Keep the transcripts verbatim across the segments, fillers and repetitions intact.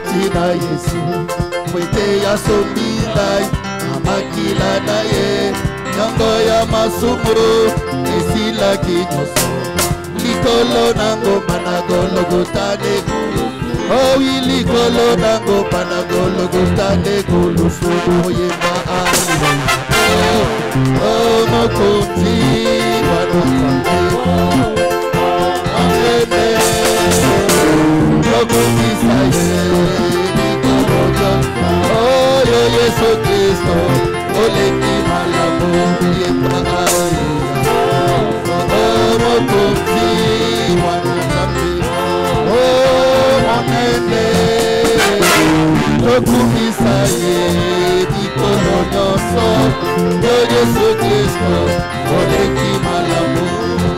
tina Yesu Mwete ya sombinai Amakila na ye Nyango ya masumu Esila kinyoso Likolo nango managolo gotane gulu Oh ili kolo nango managolo gotane gulu Sumo ye maali Oh Oh mokunzi Wanokande Amene Mokunzi Oh yo Yesu Kristo Ole ki malamu Ye maali Oh mokunzi Wanokande Oh monene Tokumisaye Dikolo nyoso Yo Yesu Kristo Ole ki malamu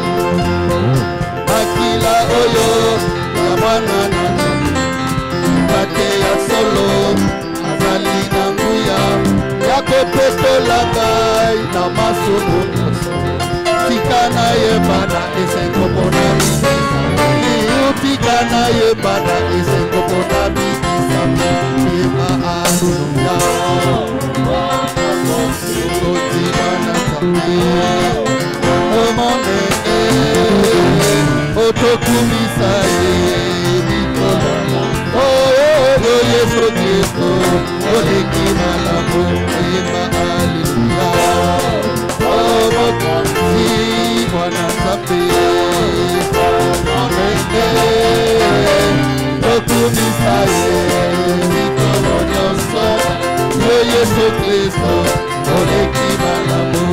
Akila oyo Yamana nana Kate ya solo Azali na nguya Yako peto lagai Na masumu nyoso Tikana yebana Esengo pona bibisa Tikana yebana Esengo pona bibisa Yema aluya Otikana kame Omonene Otokumisaye Bikolo Oh, oh, oh, Yesu Kristo Ole kimalamu Yema hallelujah Oh, mokunzi Mwana sape Amene Otokumisaye Bikolo nyoso Oh, Yesu Kristo Ole kimalamu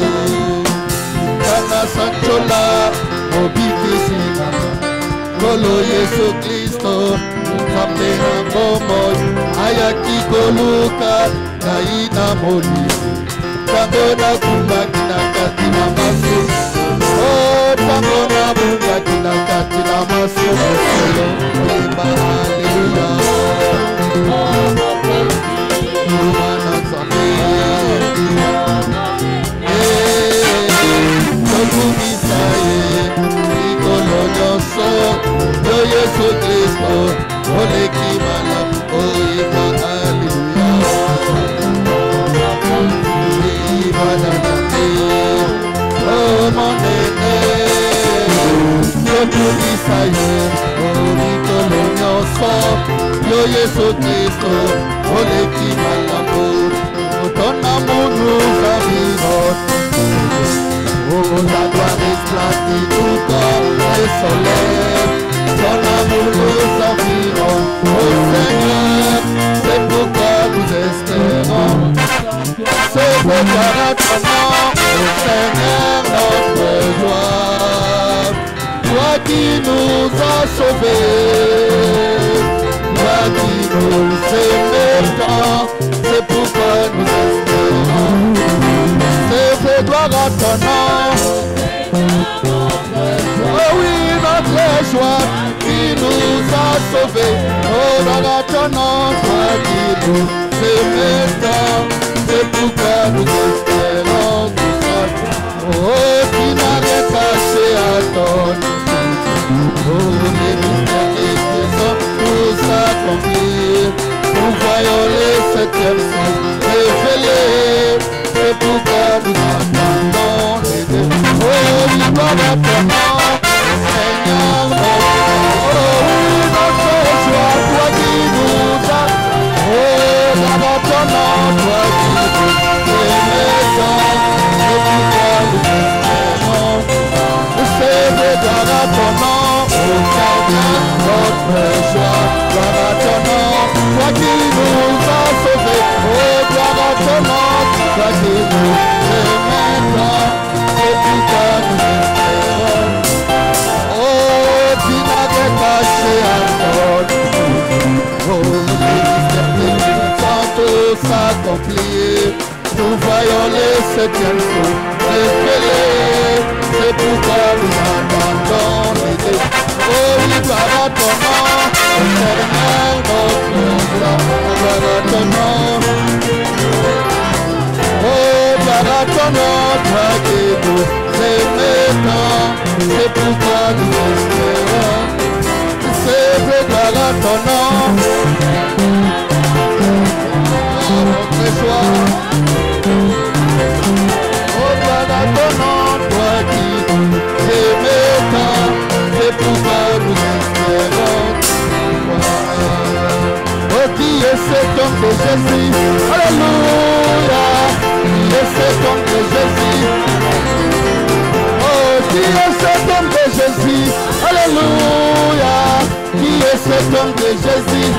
Kana sanchola Obikisi mama Kolo Yesu Kristo Kamena momo Ayaki koluka Naina moli Tangona kumba kina katina masu Oh tangona kumba kina katina masu Solo Olimba hallelujah Umana zame Tokumisaye Nikolo nyoso Yo Yesu Kristo Ole kimalamu Oima hallelujah Ibana nane Oh monene Tokumisaye Nikolo nyoso Yo Yesu Kristo Ole kimalamu Otona munu zamino Oh, la gloire est tout comme le soleil, ton amour nous environ. Oh Seigneur, c'est pourquoi nous espérons. C'est pourquoi notre nom, oh Seigneur, notre joie. Toi qui nous as sauvés, toi qui nous aimais tant, c'est pourquoi nous espérons. C'est gloire à ton nom. Oh oui, notre joie qui nous a sauvés. Oh, gloire à ton nom, toi qui nous aimais tant. C'est pourquoi nous espérons tout ça. Oh, qui n'avait caché à ton nom. Oh, les mystères qui sont tous accomplis. Nous voyons les septièmes sons révélés. C'est pourquoi nous attendons les deux. Oh, victoire à ton nom, Seigneur notre. Oh, oui, notre joie, toi qui nous as. Oh, dans ton nom, toi qui nous aimais tant. C'est pourquoi nous espérons. C'est victoire à ton nom, oh Seigneur notre joie. Gloire à ton nom, toi qui nous as sauvés. Oh, gloire à ton nom. Toi qui nous aimais tant, c'est pourquoi nous espérons. Oh, tu n'avais caché à ton. Oh, les mystères sont tous accomplis. Nous voyons les septièmes sons révélés. C'est pourquoi nous attendons les deux. Oh, oui, gloire à ton nom, Seigneur notre gloire à ton nom. Oh, gloire à ton nom, toi qui nous aimais tant, c'est pourquoi nous espérons. C'est gloire à ton nom. nom, toi qui aimais tant, c'est pourquoi nous espérons toi. Oh, qui est cet homme de Jésus? Alléluia. Qui est cet homme de Jésus? Oh, qui est cet homme de Jésus? Alléluia. Qui est cet homme de Jésus?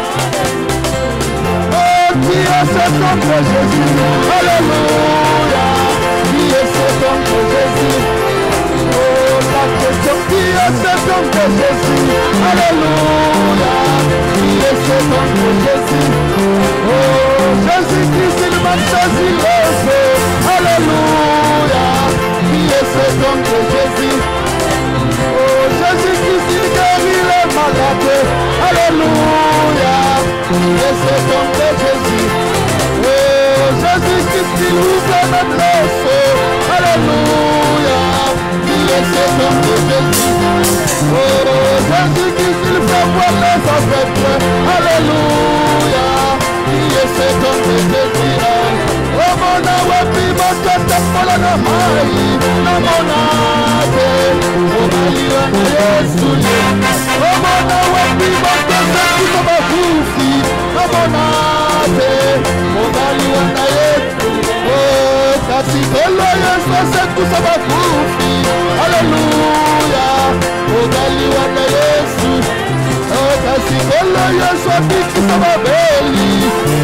Oh, qui est cet homme de Jésus? Alléluia. Qui est cet homme de Jésus? Oh, la question, qui est cet homme de Jésus? Alléluia. Qui est cet homme de Jésus? Oh, Jésus-Christ, il m'a choisi le feu. Alléluia. Qui est cet homme de Jésus? Oh, Jésus-Christ, il guérit les malades. Alléluia. Qui est cet homme de Jésus? Oh, Jésus-Christ, il ouvre même les feux. Alléluia. Qui est cet homme de Jésus? Oh, Jésus-Christ, il fait voir les aveugles. Alléluia. Qui est cet homme de Jésus? Oh, mon awapi, mon tata, mon anamai, mon ate, oh, Malia, Yesu, oh, mon awapi, mon tata, mon abufi, mon ate, oh, Malia, Yesu, oh, kasi kolo Yesu, seku sabakufi, Alléluia, oh, Malia, Yesu, oh, kasi kolo Yesu, abiki sababeli,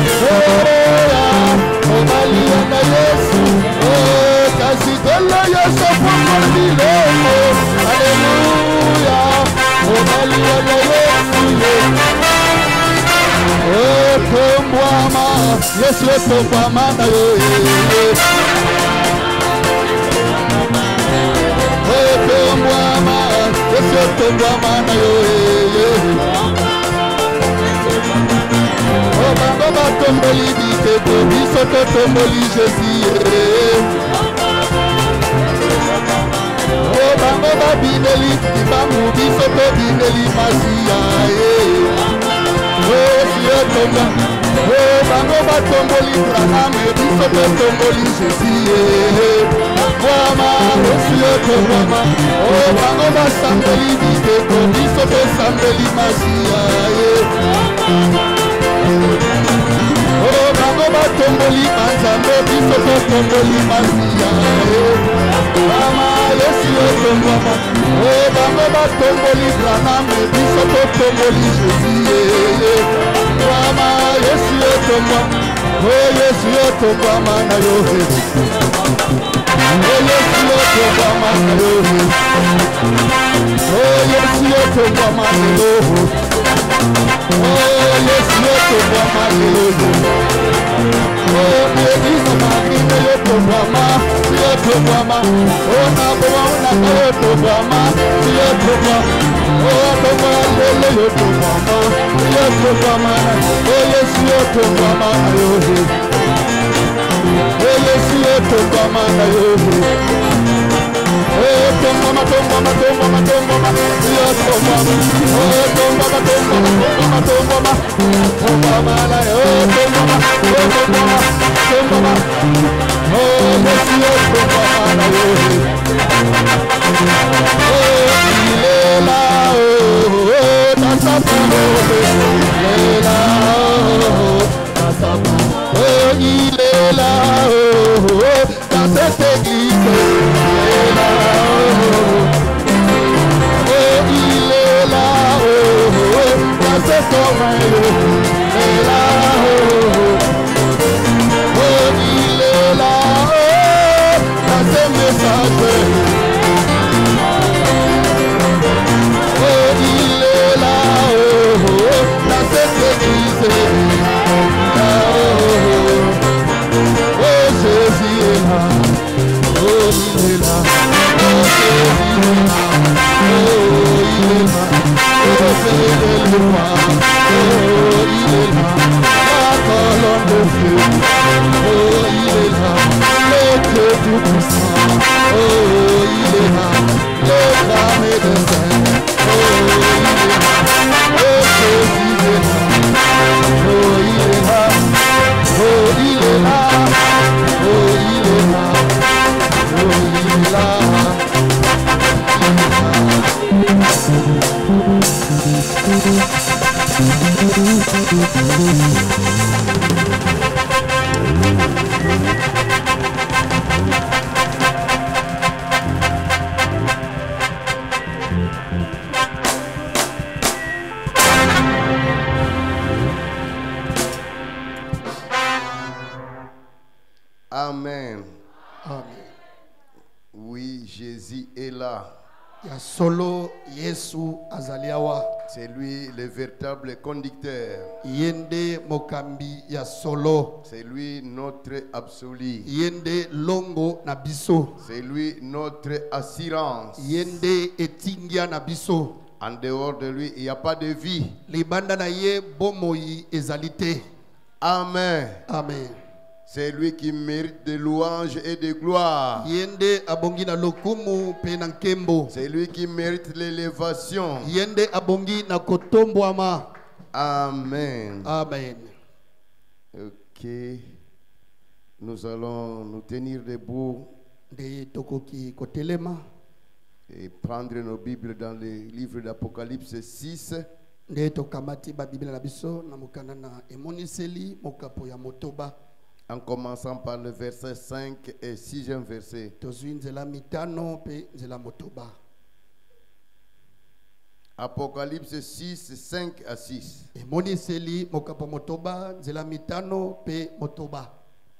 oh, oh, Malia na Yesu, oh, kasi kolo Yesu kwa milele, Alléluia, oh, Malia na Yesu, oh, tombwama, Yesu tombwama na yo, oh, tombwama, Yesu tombwama na yo, oh, bango batomboli biteko, biso totomboli Jésus. Oh, bango babineli tibamu, biso tobineli Masia. Oh, Dieu tomba. Oh, bango batomboli Branham, biso totomboli Jésus. Wama, oh, Dieu tomba. Oh, bango basambeli biteko, biso tosambeli Masia. Oh, bango batomboli manzambe, biso totomboli Masia. Mama, Yesu tombama. Oh, bango batomboli Branham, biso totomboli Jésus. Mama, Yesu tombama. Oh, Yesu tombama na yo. Oh, Yesu tombama na yo. Oh, Yesu tombama na yo. Oh, Yesu tombama na yo. Oh, Yesu magina yo tombama, yo tombama. Oh, na boa na yo tombama, yo tombama. Oh, tombama lele yo tombama, yo tombama. Oh, Yesu tombama na yo. Oh, Yesu tombama na yo. Oh, tombama, tombama, tombama, tombama, yo tombama. Oh, tombama, tombama, tombama, tombama, tombama la yo, tombama, oh, tombama, tombama. Oh, Yesu tombama na yo. Oh, il est là, oh, oh, dans sa parole, il est là, oh, dans sa parole. Oh, il est là, oh, oh, dans cette église, il est là, oh, oh, il est là, oh, oh, dans cette oreille, il est là, oh, oh, il est là, oh, dans ces messages. Oh, il est là, oh, oh, dans cette église. Oh, oh, oh, Jésus est là. Oh, il est là. Oh, Jésus est là. Oh, il est là. Oh, c'est le roi. Oh, il est là. La colonne de feu. Oh, il est là. Le Dieu tout-puissant. Oh, il est là. Le grand médecin. Oh, il est là. Oh, Jésus est là. Oh, il est là. Oh, il est là. Oh, il est là. Oh, il est là. Oui, Jésus est là. Ya solo Yesu azaliawa. C'est lui le véritable conducteur. Yende mokambi ya solo. C'est lui notre absolu. Yende longo na biso. C'est lui notre assurance. Yende etingia na biso. En dehors de lui, il n'y a pas de vie. Libanda na ye bomoi ezalite. Amen. Amen. C'est lui qui mérite de louanges et de gloire. Yende abongi na lokumu pe na nkembo. C'est lui qui mérite l'élévation. Yende abongi na kotombwama. Amen. Amen. Ok. Nous allons nous tenir debout De tokoki kotelema. et prendre nos Bibles dans le livre d'Apocalypse six. De tokamati ba Biblia na biso na mokanda na emoniseli mokapo ya motoba. En commençant par le verset cinq et sixième verset. Tozwi nzela mitano pe nzela motoba. Apocalypse six, cinq à six. Emoniseli mokapo motoba nzela mitano pe motoba.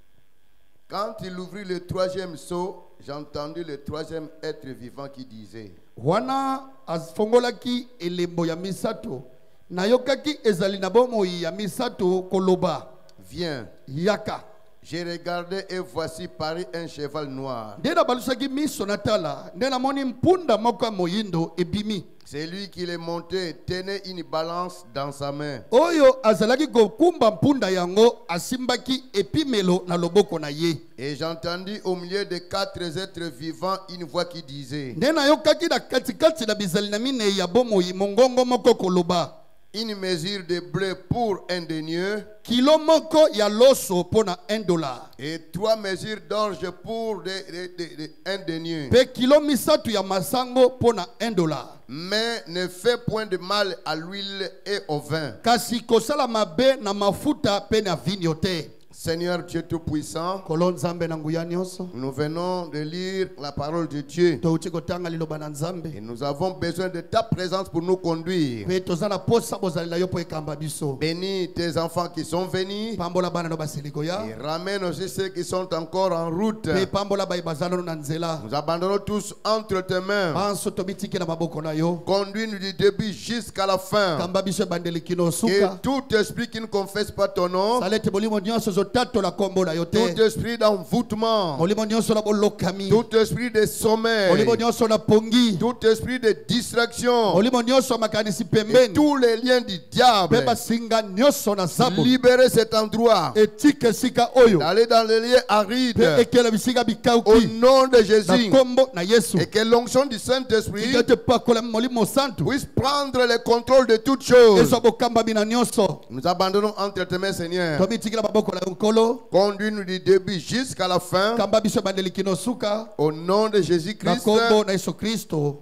Quand il ouvrit le troisième sceau, j'ai entendu le troisième être vivant qui disait: Wana afongolaki elembo ya misato nayokaki ezali na bomoi ya misato koloba. Viens. Yaka. J'ai regardé et voici parut un cheval noir. Ndena balusaki miso natala ndena moni mpunda moko moyindo ebimi. C'est lui qui les montait, tenait une balance dans sa main. Oyo azalaki kokumba mpunda yango asimbaki epimelo na loboko na ye. Et j'entendis au milieu de quatre êtres vivants une voix qui disait: Ndena yokaki na katikati na bizali na mine ya bomoi mongongo moko koloba. Une mesure de blé pour un denier. Kilo moko ya loso pona un dollar. Et trois mesures d'orge pour de, de, de, de, un denier. Pe kilo misatu ya masango pona un dollar. Mais ne fais point de mal à l'huile et au vin. Kasi kosala mabe na mafuta pe na vinyo te. Seigneur Dieu Tout-Puissant, Kolon Nzambe na nguya nyonso. nous venons de lire la parole de Dieu. Touti kotanga liloba na Nzambe. Et nous avons besoin de ta présence pour nous conduire. Pe tozana posa bozali la yo po ekamba biso. Bénis tes enfants qui sont venus. Pambola bana no basiliko ya. Et ramène aussi ceux qui sont encore en route. Pe pambola bai bazalo na nzela. Nous abandonnons tous entre tes mains. Banso tobitiki na maboko na yo. Conduis-nous du début jusqu'à la fin. Kamba biso bandeli kino Et suka. tout esprit qui ne confesse pas ton nom, Salete bolimo nyonso zotato la kombo na yo te. tout esprit d'envoûtement, Molimo nyonso na bolokami. tout esprit de sommeil, Molimo nyonso na pongi. tout esprit de distraction, Molimo nyonso makanisi et pembeni. tous les liens du diable, Pe basinga nyonso na zabo. libérer cet endroit, Etike sika oyo. d'aller dans les lieux Pe arides, ekela bisinga au bikauki. nom de Na Jésus, kombo na Yesu. et que l'onction du Saint-Esprit Ike te pakola molimo santu. puisse prendre le contrôle de toutes choses. Ezo bokamba bina nyonso. Nous abandonnons entre tes mains, Seigneur. Tobitiki na maboko na nkolo. Conduis-nous du début jusqu'à la fin, Kamba biso bandeli kino suka. au nom de Na Jésus-Christ. kombo na Yesu Kristo.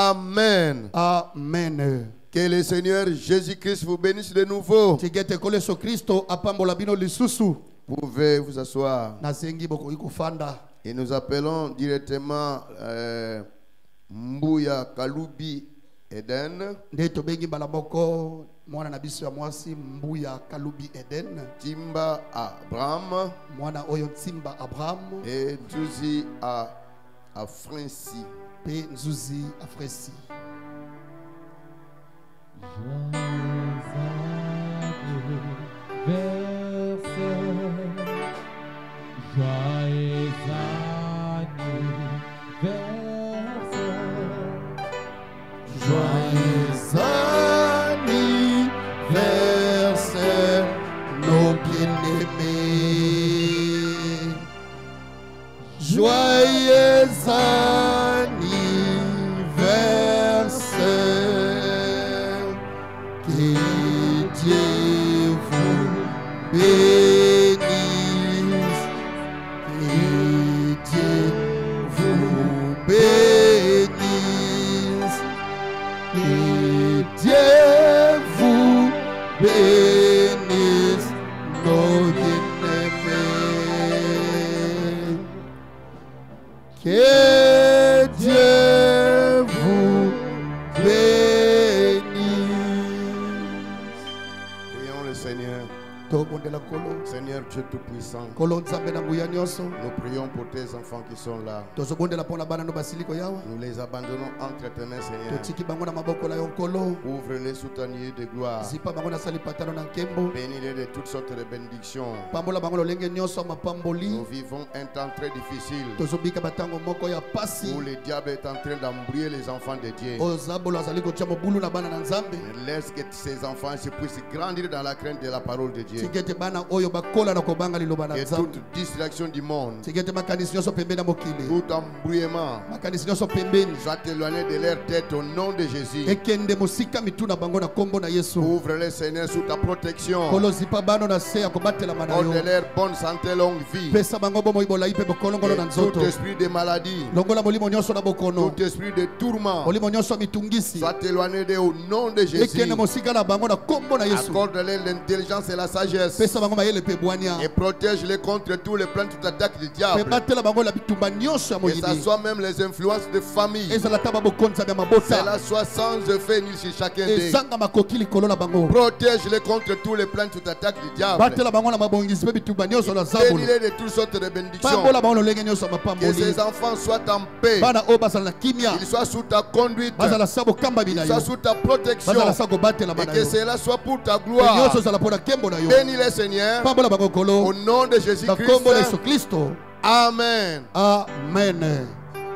Amen. Amen. Que le Seigneur Jésus-Christ vous bénisse de nouveau. Tigete kole Yesu Kristo apambola bino lisusu. Vous pouvez vous asseoir. Nasengi bokoki kufanda. Et nous appelons directement euh, Mbuya Kalubi Eden, Nde tobengi mbala moko mwana na biso ya mwasi Mbuya Kalubi Eden. Timba Abraham Mwana oyo Ntimba Abraham. et Tuzi à, à Franci. Pe Nzuzi Afresi. Joyeux anniversaire, nos bien-aimés. Joyeux anniversaire, que Dieu vous bénisse, que Dieu vous bénisse, que Dieu vous bénisse, nos bien-aimés. Que Seigneur Dieu Tout-Puissant, Kolo Nzambe na nguya nyonso. nous prions pour tes enfants qui sont là. Tozobondela pona bana no basiliko yawa. Nous les abandonnons entre tes mains, Seigneur. Totiki bango na maboko na yo nkolo. Ouvre-les sous ta nuée de gloire. Zipa bango na sali patano na nkembo. Bénis-les de toutes sortes de bénédictions. Pambola bango lolenge nyonso mapamboli. Nous vivons un temps très difficile Tozobika batango moko ya pasi. où le diable est en train d'embrouiller les enfants de Dieu. Ozabolo azali kotia mobulu na bana na Nzambe. Laisse que ces enfants se puissent grandir dans la crainte de la parole de Dieu. Tigete bana oyo bakola na kobanga liloba na Et Nzambe. toute distraction du monde, Tigete makanisi nyonso pembeni na mokili. tout embrouillement, Makanisi nyonso pembeni. soit éloigné de leur tête au nom de Jésus. Ekende mosika mituna bango na kombo na Yesu. Ouvre-les, Seigneur, sous ta protection. Kolo zipa bano na se ya kobatela mana Ordre yo. leur bonne santé, longue vie. Pesa bango bomo ibola ipe bokolongolo na Et tout nzoto. esprit de maladie, Longola molimo nyonso na bokono. tout esprit de tourment, Molimo nyonso mitungisi. soit éloigné de au nom de Jésus. Ekende mosika na bango na kombo na Yesu. Accorde-leur l'intelligence et la sagesse. Pesa bango mayele pe bwania. Et protège-les contre tous les plans, toute attaque du Pe diable. batela bango la bitumba nyonso ya Que ça moyini. soit même les influences de famille. Ezala taba bokonza ya mabota. Cela soit sans effet ni sur chacun d'eux. Ezanga makoki likolo na bango. Protège-les contre tous les plans, toute attaque du diable. Batela bango na mabongisi pe bitumba nyonso na zabulu. Bénis-les de toutes sortes de bénédictions. Pambola bango lolenge nyonso Que mapamboli. ces enfants soient en paix. Bana o basala na kimia. Qu'ils soient sous ta conduite. Bazala sabo kamba Qu'ils bina soient yo. sous ta protection. Bazala sako batela Et bana que yo. cela soit pour ta Pe gloire. nyonso zala pona kembo na yo. Bénis-les, Seigneur. Pambola bango Au kolo. nom de Na Jésus-Christ. kombo na Yesu Kristo. Amen. Amen.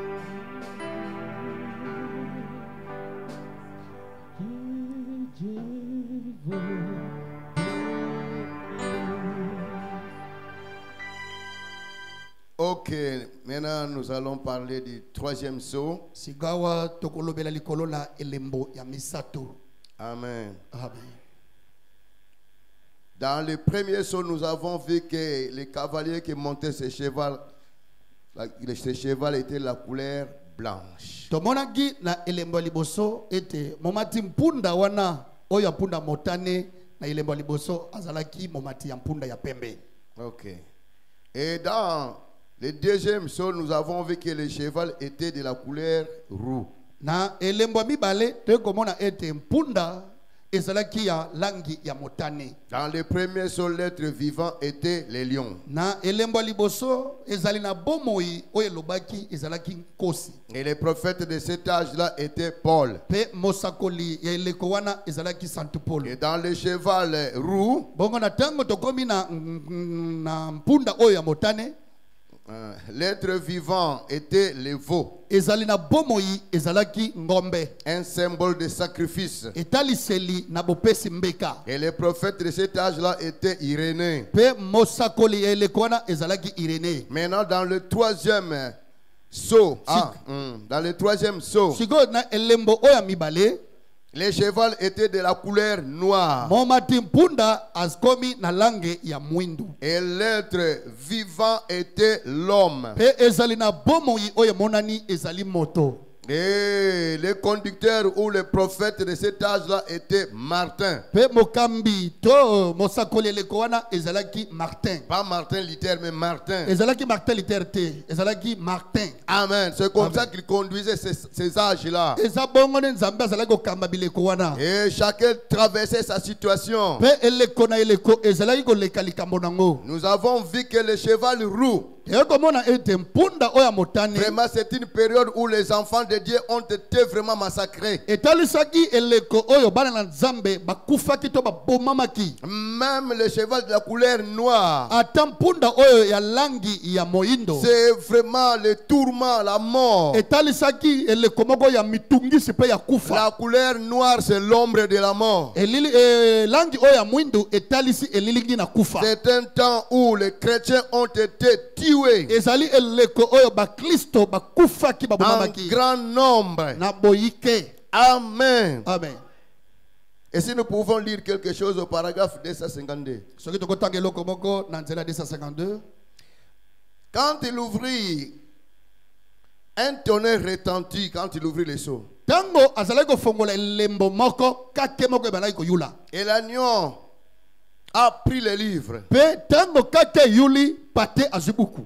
Ok, maintenant nous allons parler du troisième sceau. Sigawa tokolobela likolo na elembo ya misato. Amen. Amen. Dans le premier sceau, nous avons vu que les cavaliers qui montaient ce cheval, la- ce cheval était la couleur blanche. Tomonaki na elembo ya liboso ete momati mpunda wana oyo ya mpunda motane na elembo ya liboso azalaki momati ya mpunda ya pembe. Ok. Et dans le deuxième sceau, nous avons vu que le cheval était de la couleur roux. Na elembo ya mibale tokomona ete mpunda ezalaki ya langi ya motane. Dans le premier sceau, l'être vivant était le lion. Na elembo ya liboso ezali na bomoi oyo elobaki ezalaki nkosi. Et le prophète de cet âge-là était Paul. Pe mosakoli ya eleko wana ezalaki Santo Paul. Et dans le cheval roux, Bongo na tango tokomi na, na mpunda oyo ya motane euh, l'être vivant était le veau, ezali na bomoi ezalaki ngombe. un symbole de sacrifice. Etaliseli na bopesi mbeka. Et le prophète de cet âge-là était Irénée. Pe mosakoli ya eleko wana ezalaki Irénée. Maintenant, dans le troisième sceau, ah, hum, dans le troisième sceau, Sikoyo na elembo oyo ya mibale les chevaux étaient de la couleur noire. momati mpunda akomi na lange ya mwindu. Et l'être vivant était l'homme. Pe ezali na bomoi oyo monani ezali moto. Et le conducteur ou le prophète de cet âge-là était Martin. Pe mokambi to mosakoli eleko wana ezalaki Martin. Pas Martin Luther, mais Martin. Ezalaki Martin Luther te, ezalaki Martin. Amen. C'est comme Amen. ça qu'il conduisait ces, ces âges-là. Eza bongo ne nzambe azalaki kokamba bileko wana. Et chacun traversait sa situation. Pe eleko na eleko ezalaki koleka likambo nango. Nous avons vu que le cheval roux, Ekomona ete mpunda oyo ya motane vraiment, c'est une période où les enfants de Dieu ont été vraiment massacrés. etalisaki eleko oyo bana na nzambe bakufaki to babomamaki. Même le cheval de la couleur noire, Ata mpunda oyo ya langi ya moindo c'est vraiment le tourment, la mort. etalisaki eleko moko ya mitungisi pe ya kufa. La couleur noire, c'est l'ombre de la mort. Elili eh, langi oyo ya mwindu etalisi elilingi na kufa. C'est un temps où les chrétiens ont été tués Ezali eleko oyo bakristo bakufaki en babomamaki grand nombre. na boyike. Amen. Amen. Et si nous pouvons lire quelque chose au paragraphe deux cent cinquante-deux. Soki tokotanga eloko moko na nzela deux cent cinquante-deux. Quand il ouvrit, un tonnerre retentit quand il ouvrit les seaux. Tango azalaki kofongola elembo moko kake moko ebandaki koyula. Et l'agneau a pris le livre. Pe tango kake yuli pate azubuku.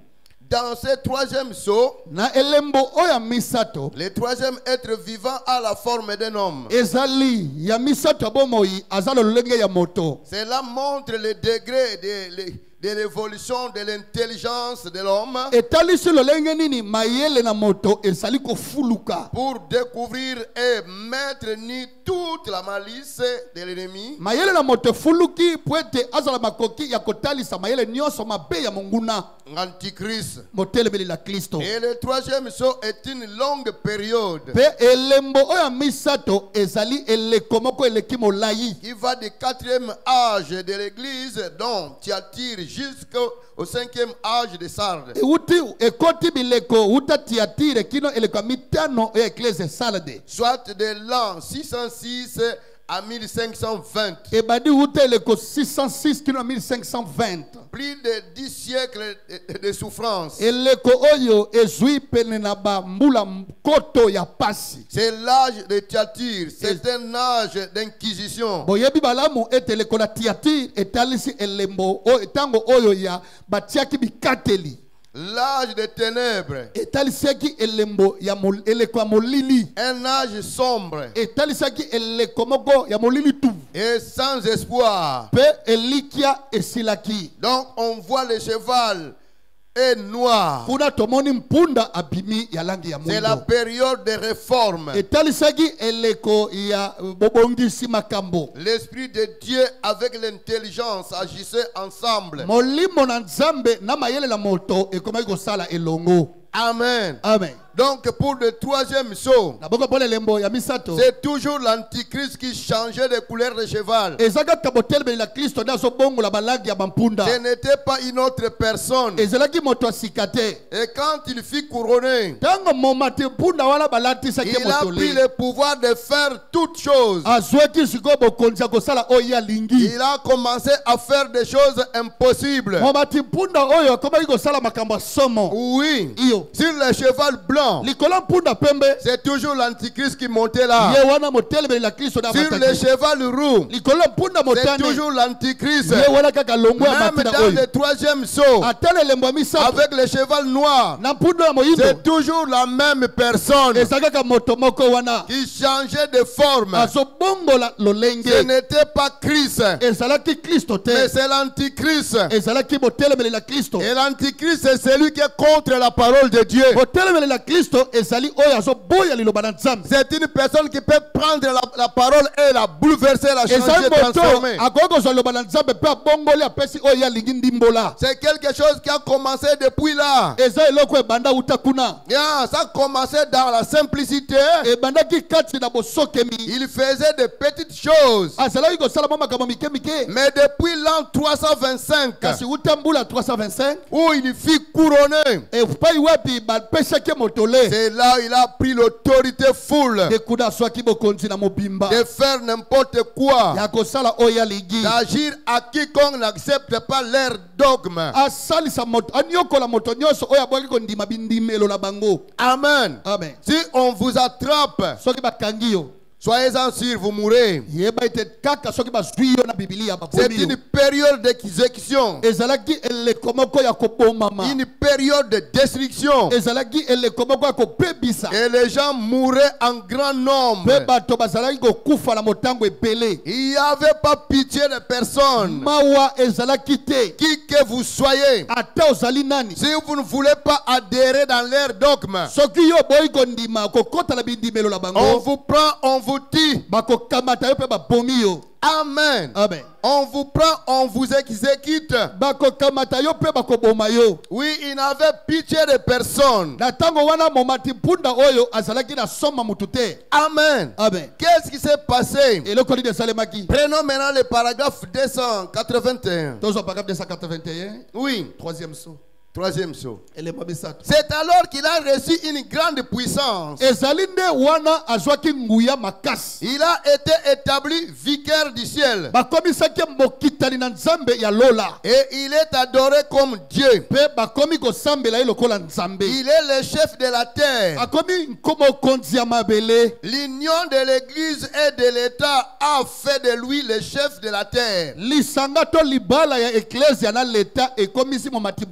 Dans ce troisième sceau, na elembo oya misato le troisième être vivant a la forme d'un homme. ezali ya misato bomoi azalo lolenge ya moto. Cela montre le degré de, de, de l'évolution de l'intelligence de l'homme etalisi lolenge nini mayele na moto ezali kofuluka pour découvrir et mettre ni toute la malice de l'ennemi. mayele na moto fuluki po ete azala makoki ya kotalisa mayele nyonso mabe ya monguna Antichrist. motelebeli la Kristo. Et le troisième sceau est une longue période Pe elembo oya misato ezali eleko moko eleki molai qui va du quatrième âge de l'église, dont Thyatire, jusqu'au cinquième âge de Sardes. euti ekoti bileko uta Tiatire kino eleko ya mitano oya eklese Sarde. Soit de l'an six cent six à mille cinq cent vingt. ebadi uta eleko six cent six kino na mille cinq cent vingt. Plus de dix siècles de, de souffrance. eleko oyo ezwi pene na bambula koto ya pasi. C'est l'âge de Thyatire. C'est un âge d'inquisition. boyebi balamu ete eleko na Tiatire etalisi elembo oyo tango oyo ya batiaki bikateli. L'âge des ténèbres. etalisaki elembo ya mol, eleko ya molili. Un âge sombre etalisaki eleko moko ya molili tu et sans espoir. pe elikia esilaki. Donc on voit le cheval est noir. kuna tomoni mpunda abimi ya langi ya C'est la mwindo. période de réforme. etalisaki eleko ya bobongisi makambo. L'Esprit de Dieu avec l'intelligence agissaient ensemble. molimo na nzambe na mayele na moto ekomaki kosala elongo. Amen. Amen. Donc pour le troisième sceau, na boko pole lembo ya misato c'est toujours l'antichrist qui changeait de couleur de cheval. ezaka botelebeli la Kristo nde azobongola balangi ya bampunda. Ce n'était pas une autre personne. ezalaki moto asika te. Et quand il fut couronné, ntango momati mpunda wana balatisaki il a moto pris le le pouvoir de faire toutes choses. azwaki sikoyo bokonzi ya kosala oyo ye alingi. Il a commencé à faire des choses impossibles. momati mpunda oyo akomaki kosala makambo ya somo. Oui. iyo Sur le cheval blanc, likolo mpunda pembe c'est toujours l'antichrist qui montait là. ye wana motelebeli la Kristo na Sur le amataki. cheval roux, likolo mpunda c'est motane toujours l'antichrist. ye wana kaka longo ya Même matina dans oyo. le troisième saut, atala elembo ya misato avec le cheval noir, na mpunda ya moyindo c'est toujours la même personne eza kaka moto moko wana qui changeait de forme. azobongola Ce lolenge. n'était pas Christ, ezalaki Kristo mais te c'est l'antichrist. ezalaki motelemeli la Kristo. Et l'antichrist, c'est celui qui est contre la parole de Dieu. motelemeli la Kristo ezali oyo azoboya liloba na nzambe. C'est une personne qui peut prendre la, la parole et la bouleverser, la ezali changer, moto transformer. akoki kozwa liloba na nzambe mpe abongoli apesi oyo ye alingi ndimbola. C'est quelque chose qui a commencé depuis là. eza eloko ebanda uta kuna Yeah, ça a commencé dans la simplicité. ebandaki kati na bosokemi. Il faisait de petites choses. azalaki kosala mwa makambo mike mike Mais depuis l'an trois cent vingt-cinq, kasi uta mbula trois cent vingt-cinq où il fut couronné, epai wapi bapesaki moto le c'est là où il a pris l'autorité full ekuna azwaki bokonzi na mobimba de faire n'importe quoi, ya kosala oyo alingi. d'agir à quiconque n'accepte pas leur dogme. asalisa moto anyokola moto nyonso oyo abwaki kondima bindimelo na bango. Amen. amen. Si on vous attrape, soki bakangi yo soyez-en sûrs, vous mourrez. yeba ete kaka soki bazwi yo na bibilia C'est babomi une yo. période d'exécution, ezalaki eleko moko ya kobomama. une période de destruction. ezalaki eleko moko ya kobebisa. Et les gens mouraient en grand nombre. mpe bato bazalaki kokufa na motango ebele. Il n'y avait pas pitié de personne. mawa ezalaki te. Qui que vous soyez, ata ozali nani. si vous ne voulez pas adhérer dans leur dogme, soki yo boyi kondima kokota na bindimelo na on bango vous prend, on vous tue. bakokamata yo mpe babomi yo. Amen. amen. On vous prend, on vous exécute. bakokamata yo mpe bakoboma yo. Oui, il n'avait pitié de personne. na ntango wana momati mpunda oyo azalaki na soma mutu te. Amen. amen. Qu'est-ce qui s'est passé? eloko nini esalemaki. Prenons maintenant le paragraphe deux cent quatre-vingt-un. tozwa paragraphe deux cent quatre-vingt-un Oui, troisième saut troisième saut. elembo misato. C'est alors qu'il a reçu une grande puissance. ezali nde wana azwaki nguya makasi. Il a été établi vicaire du ciel. bakomisaki mokitani na nzambe ya lola. Et il est adoré comme Dieu. mpe bakomi kosambela ye lokola nzambe. Il est le chef de la terre. akomi mokonzi ya mabele. L'union de l'église et de l'État a fait de lui le chef de la terre. lisanga to libala ya eklesia na leta ekomisi momati mpunda oyo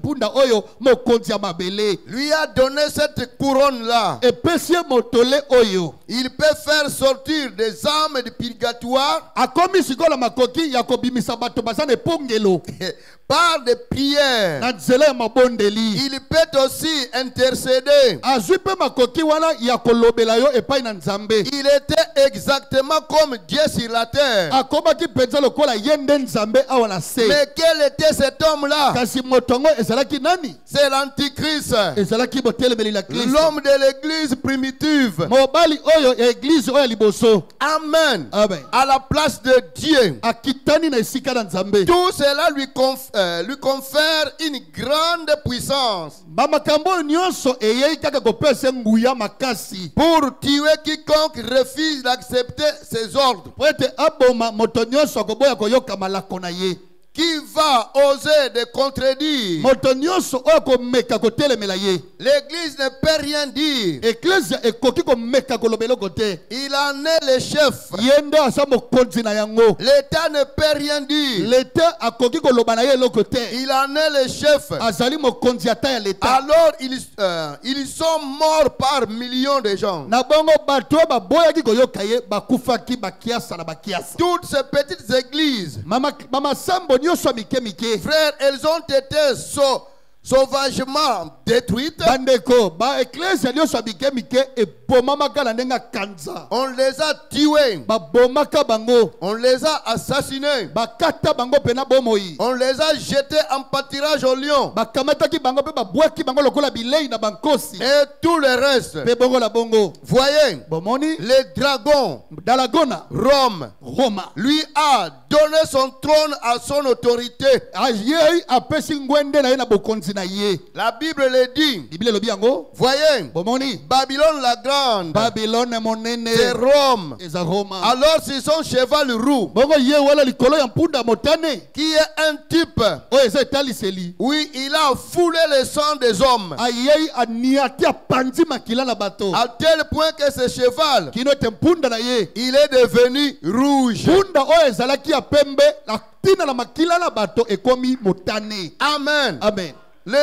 oyo mokonzi ya mabele. Lui a donné cette couronne-là. Epesi motole oyo. Il peut faire sortir des âmes du purgatoire Akomi sikola makoki ya kobimisa bato bazana epongelo. par des prières. Na nzela ya mabondeli. Il peut aussi intercéder. Azwi pe makoki wana ya kolobela yo epai na nzambe. Il était exactement comme Dieu sur la terre. Akomaki penza lokola yende nzambe awa na se. Mais quel était cet homme-là? Kasi motongo ezalaki nani? C'est l'Antichrist. Ezalaki botelemeli la Kristo. L'homme de l'église primitive. Mobali oyo ya église oyo ya liboso. Amen. Amen. À la place de Dieu. Akitani na esika na nzambe. Tout cela lui, conf, euh, lui confère une grande puissance. Bamakambo nyonso eyei kaka kopesa nguya makasi. Pour tuer quiconque refuse d'accepter ses ordres. Po ete aboma moto nyonso akoboya koyoka malako na ye. Qui va oser de contredire? Moto nyonso oyo komeka kotelemela ye. L'église ne peut rien dire. Eklezia ekoki komeka kolobela kote. Il en est le chef. Yende asa mokonzi na yango. L'État ne peut rien dire. L'État akoki koloba na ye eloko te. Il en est le chef. Azali mokonzi ata ya l'État. Alors ils, euh, ils sont morts par millions de gens. Na bongo bato baboyaki koyoka ye bakufaki bakiasa na bakiasa. Toutes ces petites églises, Mama mama sambo nyonso mike mike. frères, elles ont été so, sauvagement détruites. Bandeko ba eklezia nyonso mike mike ebomamaka na ndenga kanza. On les a tués. Babomaka bango. On les a assassinés. Bakata bango pena bomoi. On les a jetés en pâturage au lion. Bakamataki bango pe babwaki bango lokola bilei na bankosi. Et tout le reste. Pe bongo la bongo. Voyez, Bomoni les dragons, Dalagona Rome, Roma. lui a donné son trône à son autorité. Ayei apesi ngwende na ye na bokonzi na ye. La Bible le dit. Biblia lobi yango. Voyez, Bomoni Babylone la grande, Babylone monene. c'est Rome. Eza Roma. Alors c'est son cheval roux, Bongo ye wala likolo ya mpunda motane. qui est un type. Oyo eza etaliseli. Oui, il a foulé le sang des hommes. Ayei aniati apandi makila na bato. À tel point que ce cheval, Kino te mpunda na ye. il est devenu rouge. Mpunda oyo ezalaki ya pembe atina na makila na bato ekomi motane. Amen. Amen. Le,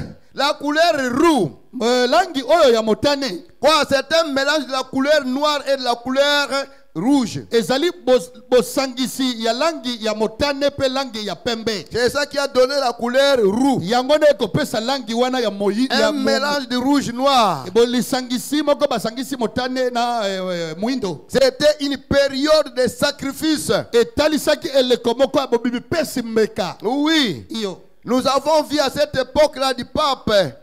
la couleur roux, Euh, langi oyo ya motane. quoi, c'est un mélange de la couleur noire et de la couleur rouge. Ezali bos- bosangisi ya langi ya motane pe langi ya pembe. C'est ça qui a donné la couleur roux. Yango nde ekopesa langi wana ya moyi ya Un mélange de rouge noir. bolisangisi moko basangisi motane na eh, eh, mwindo. C'était une période de sacrifice. Etalisaki eleko moko ya bobimi pesi meka. Oui, Iyo. nous avons vu à cette époque-là du pape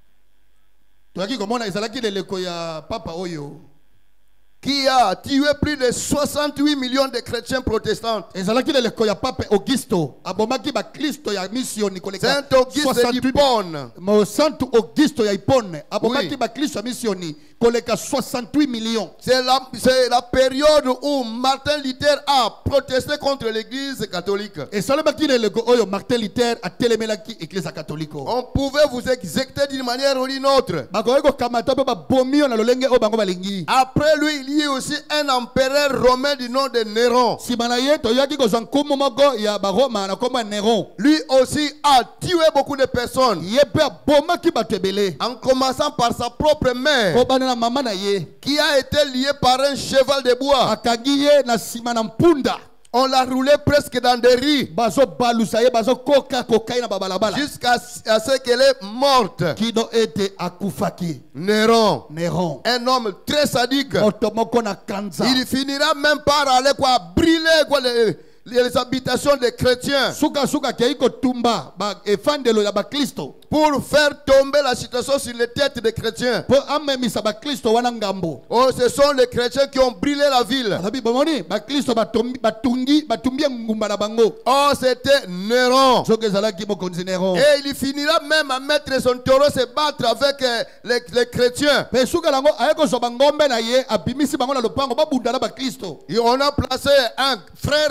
Toaki komona ezalaki leleko ya papa oyo. qui a tué plus de soixante-huit millions de chrétiens protestants. Ezalaki leleko ya pape Augusto. Abomaki ba Kristo ya mission koleka. Saint Auguste d'Hippone. Mo Santo Augusto ya Ipone. Abomaki Oui. ba Kristo ya mission koleka soixante-huit millions. C'est la, c'est la période où Martin Luther a protesté contre l'église catholique. Esalemaki leleko oyo Martin Luther atelemelaki Église catholique. On pouvait vous exécuter d'une manière ou d'une autre. Bakoki kokamata pe babomi yo na lolenge oyo bango balingi. Après lui, il y a aussi un empereur romain du nom de Néron. Sima na ye toyaki kozwa nkumu moko ya baroma na kombo ya Néron. Lui aussi a tué beaucoup de personnes. Ye pe abomaki bato ebele. En commençant par sa propre mère, Kobana na mama na ye. qui a été liée par un cheval de bois. Akangi ye na sima na mpunda. On l'a roulé presque dans des rues Bazo balusa ye bazo koka kokai na babalabala. jusqu'à à ce qu'elle est morte. Kino ete akufaki. Néron, Néron. un homme très sadique. Moto moko na kanza. Il finira même par aller quoi, brûler quoi, les, les habitations des chrétiens Suka suka kei kotumba ba efandelo ya ba Kristo. pour faire tomber la situation sur les têtes des chrétiens. Po amemisa ba Kristo wana ngambo. Oh, ce sont les chrétiens qui ont brûlé la ville. Sabi bomoni ba Kristo batombi batungi batumbi ngumba na bango. Oh, c'était Néron. Soke zalaki mokonzi Néron. Et il finira même à mettre son taureau se battre avec euh, les, les chrétiens. Pe suka lango ayeko so bangombe na ye abimisi bango na lopango babunda na ba Kristo. Et on a placé un frère là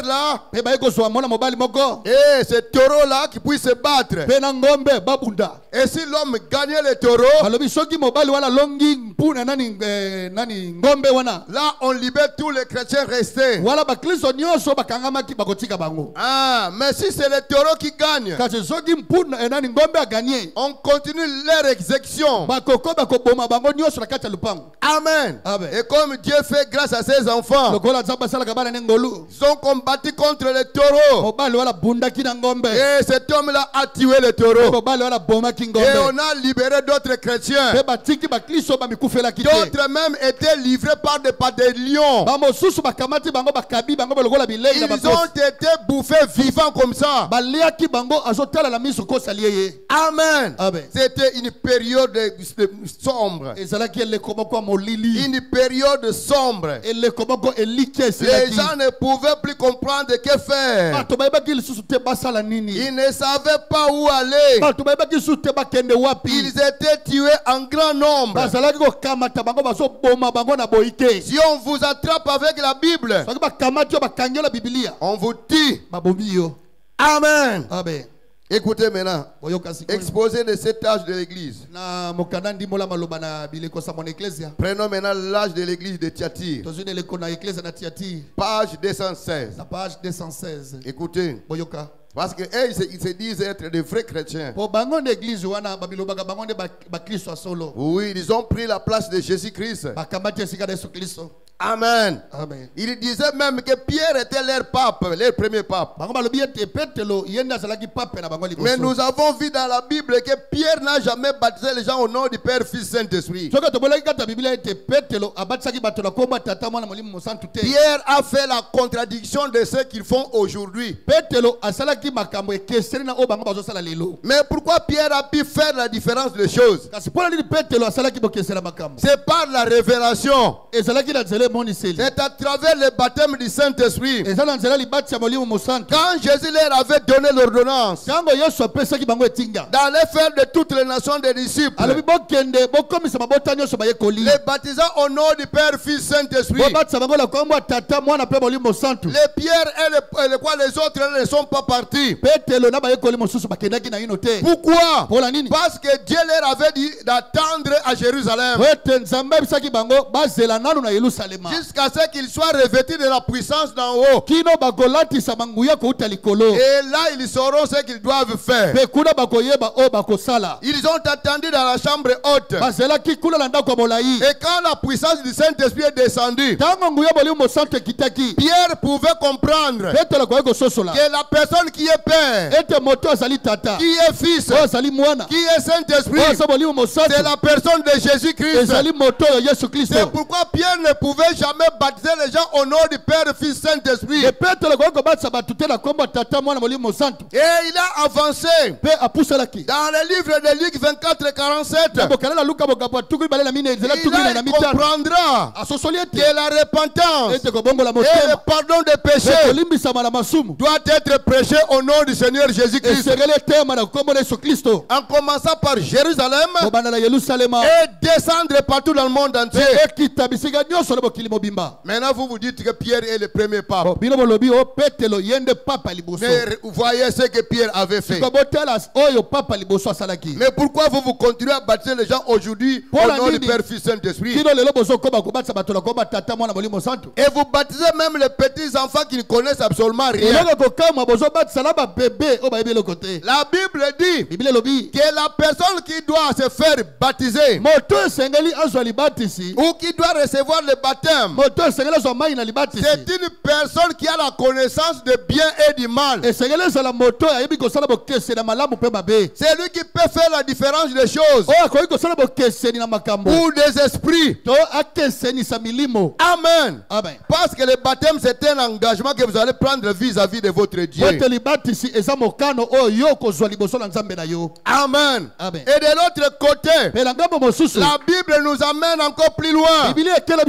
pe baye kozwa mwana mobali moko et ce taureau-là qui puisse se battre. pe na ngombe babunda Et si l'homme gagnait le taureau, balobi soki mobali wana longi mpuna nani eh, nani ngombe wana là on libère tous les chrétiens restés. wala bakristo nyonso bakangamaki bakotika bango Ah, mais si c'est le taureau qui gagne, kasi soki mpuna eh, nani ngombe aganye on continue leur exécution. bakoko bakoboma bango nyonso na kati ya lupango. Amen. Amen. Et comme Dieu fait grâce à ses enfants, lokola nzambe asalaka bana ne ngolu ils ont combattu contre le taureau. mobali wana bundaki na ngombe Et cet homme-là a tué le taureau. mobali wana bomaki Et ngombe on a libéré d'autres chrétiens. pe batiki bakristo bamikufelaki te D'autres même étaient livrés par des, par des lions. bamosusu bakamati bango bakabi bango lokola bilei na Ils bakosi ont été bouffés vivants comme ça. baliaki bango azotala na miso kosali ye. Amen. Amen. C'était une période de- de- sombre. ezalaki eleko moko ya molili Une période sombre. eleko moko eliki Les esilaki gens ne pouvaient plus comprendre que faire. bato bayebaki lisusu te basala nini Ils ne savaient pas où aller. bato bayebaki lisusu te bakende wapi Ils étaient tués en grand nombre. bazalaki kokamata bango bazoboma bango na boyi te Si on vous attrape avec la Bible, soki bakamati yo bakangi yo na bibilia on vous tue. babomi yo. Amen. abe Écoutez maintenant. boyoka sikoyo Exposé de cet âge de l'église. na mokanda ndimbola maloba na bileko sa mon eklesia Prenons maintenant l'âge de l'église de Thyatire. tozwi na eleko na eklesia na tiatire Page deux cent seize. na page deux cent seize Écoutez. boyoka Parce qu'ils ils, se- ils se disent être des vrais chrétiens. po bango nde eglize wana babilobaka bango nde bak- bakristo ya solo Oui, ils ont pris la place de Jésus-Christ. bakamati esika na yesu kristo. Amen. amen Ils disaient même que Pierre était leur pape, leur premier pape. bango balobi ete petelo ye nde azalaki pape na bango Mais liboso nous avons vu dans la Bible que Pierre n'a jamais baptisé les gens au nom du Père, Fils, Saint-Esprit. soki tobolaki kati ya biblia ete petelo abatisaki bato na kombo ya tata mwana molimo mosantu te Pierre a fait la contradiction de ce qu'ils font aujourd'hui. petelo asalaki makambo ekeseni na oyo bango bazosala lelo Mais pourquoi Pierre a pu faire la différence des choses? kasi mpona nini petelo asalaki bokesela makambo C'est par la révélation. ezalaki na nzela emoniseli C'est à travers le baptême du Saint-Esprit. eza na nzela libati ya molimo mosantu Quand Jésus leur avait donné l'ordonnance ntango yesu apesaki bango etinga d'aller faire de toutes les nations des disciples, alobi bokende bokomisa mabota nyonso bayekoli les baptisant au nom du Père, Fils, Saint-Esprit. bobatisa bango na kombo ya tata mwana mpe molimo mosantu Les pierres et les, et les, quoi, les autres ne sont pas partis. petelo na bayekoli mosusu bakendaki na ino te Pourquoi? mpola nini Parce que Dieu leur avait dit d'attendre à Jérusalem po ete nzambe ayebisaki bango bazela nanu na yelusalema jusqu'à ce qu'ils soient revêtus de la puissance d'en haut. kino bakolatisa banguya kouta likolo Et là, ils sauront ce qu'ils doivent faire. mpe kuna bakoyeba oyo bakosala Ils ont attendu dans la chambre haute. bazelaki kuna na ndako ya molai Et quand la puissance du Saint-Esprit est descendue, ntango nguya molimo mosantu ekitaki Pierre pouvait comprendre petelo akoki kososola que la personne qui est Père, ete moto azali tata qui est Fils, oyo azali mwana qui est Saint-Esprit, oyo aza molimo mosantu c'est la personne de Jésus-Christ. ezali moto oyo yesu C'est kristo pourquoi Pierre ne pouvait jamais baptiser les gens au nom du Père, Fils, Saint-Esprit. e petelo akoki kobatisa bato te na kombo ya tata mwana molimo mosantu Et il a avancé mpe apusalaki dans le livre de Luc vingt-quatre quarante-sept. na bokala na luka bokapo ya tuku mibale na mine nzela tuku Il mine a- na il mitano comprendra asosoli ete que la repentance ete kobongola et le motema pardon des mpe péchés kolimbisama na masumu doit être prêché au nom du Seigneur Jésus-Christ. esengeli etema na kombo na yesu kristo En commençant par Jérusalem kobanda na yelusalema et descendre partout dans le monde entier. mpe ekita bisika nyonso na mokili mobimba. Maintenant, vous vous dites que Pierre est le premier pape. Bon, bino bolobi o petelo ye nde papa liboso Mais vous voyez ce que Pierre avait fait. siko botala oyo papa liboso asalaki Mais pourquoi vous vous continuez à baptiser les gens aujourd'hui au Paul a nom du dit- Père, Fils, Saint-Esprit? kino lelo bozokoma kobatisa bato na komba tata mwana molimo santu Et vous baptisez même les petits enfants qui ne connaissent absolument rien. eloko kokamwa bozobatisa na babebe oyo bayebi eloko te. La Bible dit Biblia elobi que la personne qui doit se faire baptiser moto esengeli azwa libatisi ou qui doit recevoir le baptême, moto esengeli azwa mai na libatisi c'est une personne qui a la connaissance de bien et du mal. esengeli ezala moto ayebi kosala bokeseni na malamu mpe mabe C'est lui qui peut faire la différence des choses oyo akoki kosala bokeseni na makambo ou des esprits. to akesenisa milimo. Amen. amen Parce que le baptême, c'est un engagement que vous allez prendre vis-à-vis de votre Dieu. ete libatisi eza mokano oyo yo kozwa liboso na nzambe na yo. Amen. Amen. Et de l'autre côté, mpe na ngambo mosusu la Bible nous amène encore plus loin. biblia ekela biso mosika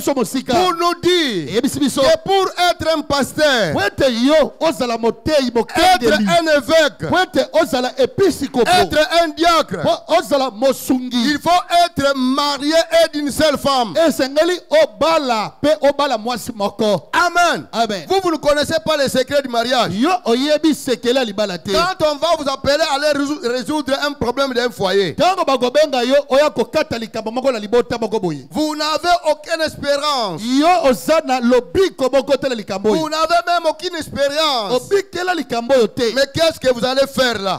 pour nous dire que pour être un pasteur, être un évêque, être un diacre, il faut être marié et d'une seule femme. Amen. Amen. Vous, vous ne connaissez pas les secrets du mariage. Quand on va vous appeler à aller résoudre un problème d'un foyer, vous n'avez aucune espérance. Vous n'avez même aucune expérience. Mais qu'est-ce que vous allez faire là?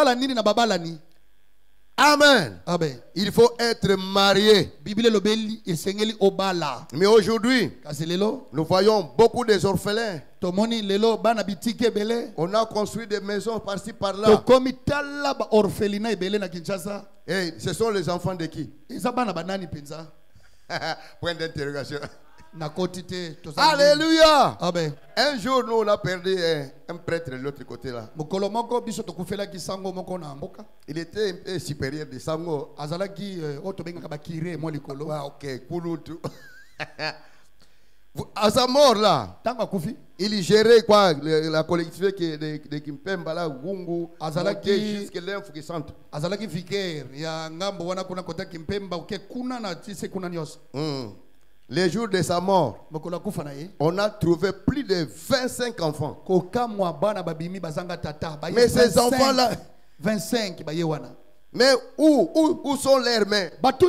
Amen. Amen. Il faut être marié. Mais aujourd'hui, nous voyons beaucoup des orphelins. On a construit des maisons par-ci par-là. Et ce sont les enfants de qui? Point d'interrogation. Alléluia. Amen. Un jour, nous, on a perdu un, un prêtre de l'autre côté là. Il était un peu supérieur de Sango. Ah, ok, pour nous tout. À sa mort là, il gérait quoi, la, la collectivité de, de Kimpemba là, Gungu, jusqu'à l'info qui centre. Les jours de sa mort, on a trouvé plus de vingt-cinq enfants. Mais ces enfants-là, vingt-cinq. mais où, où, où sont leurs mères?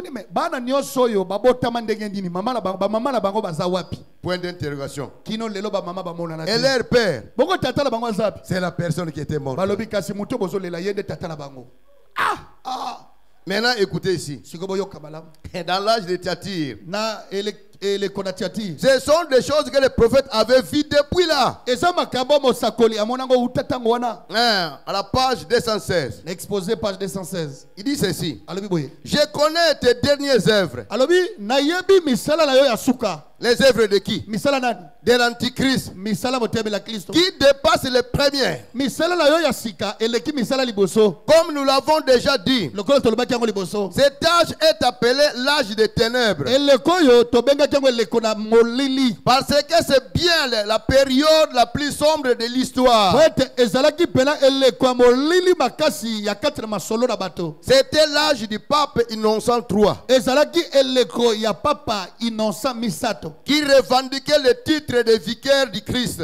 Point d'interrogation. Et leur père, c'est la personne qui était morte. Ah, ah. Maintenant, écoutez ici. Dans l'âge de Thyatire, ce sont des choses que les prophètes avaient vues depuis là. Hein, à la page deux cent seize. L'exposé page deux cent seize. Il dit ceci. Je connais tes dernières œuvres. Les œuvres de qui? De l'Antichrist, qui dépasse les premières. Comme nous l'avons déjà dit, cet âge est appelé l'âge des ténèbres. Parce que c'est bien la période la plus sombre de l'histoire. C'était l'âge du pape Innocent trois, qui revendiquait le titre de vicaire du Christ,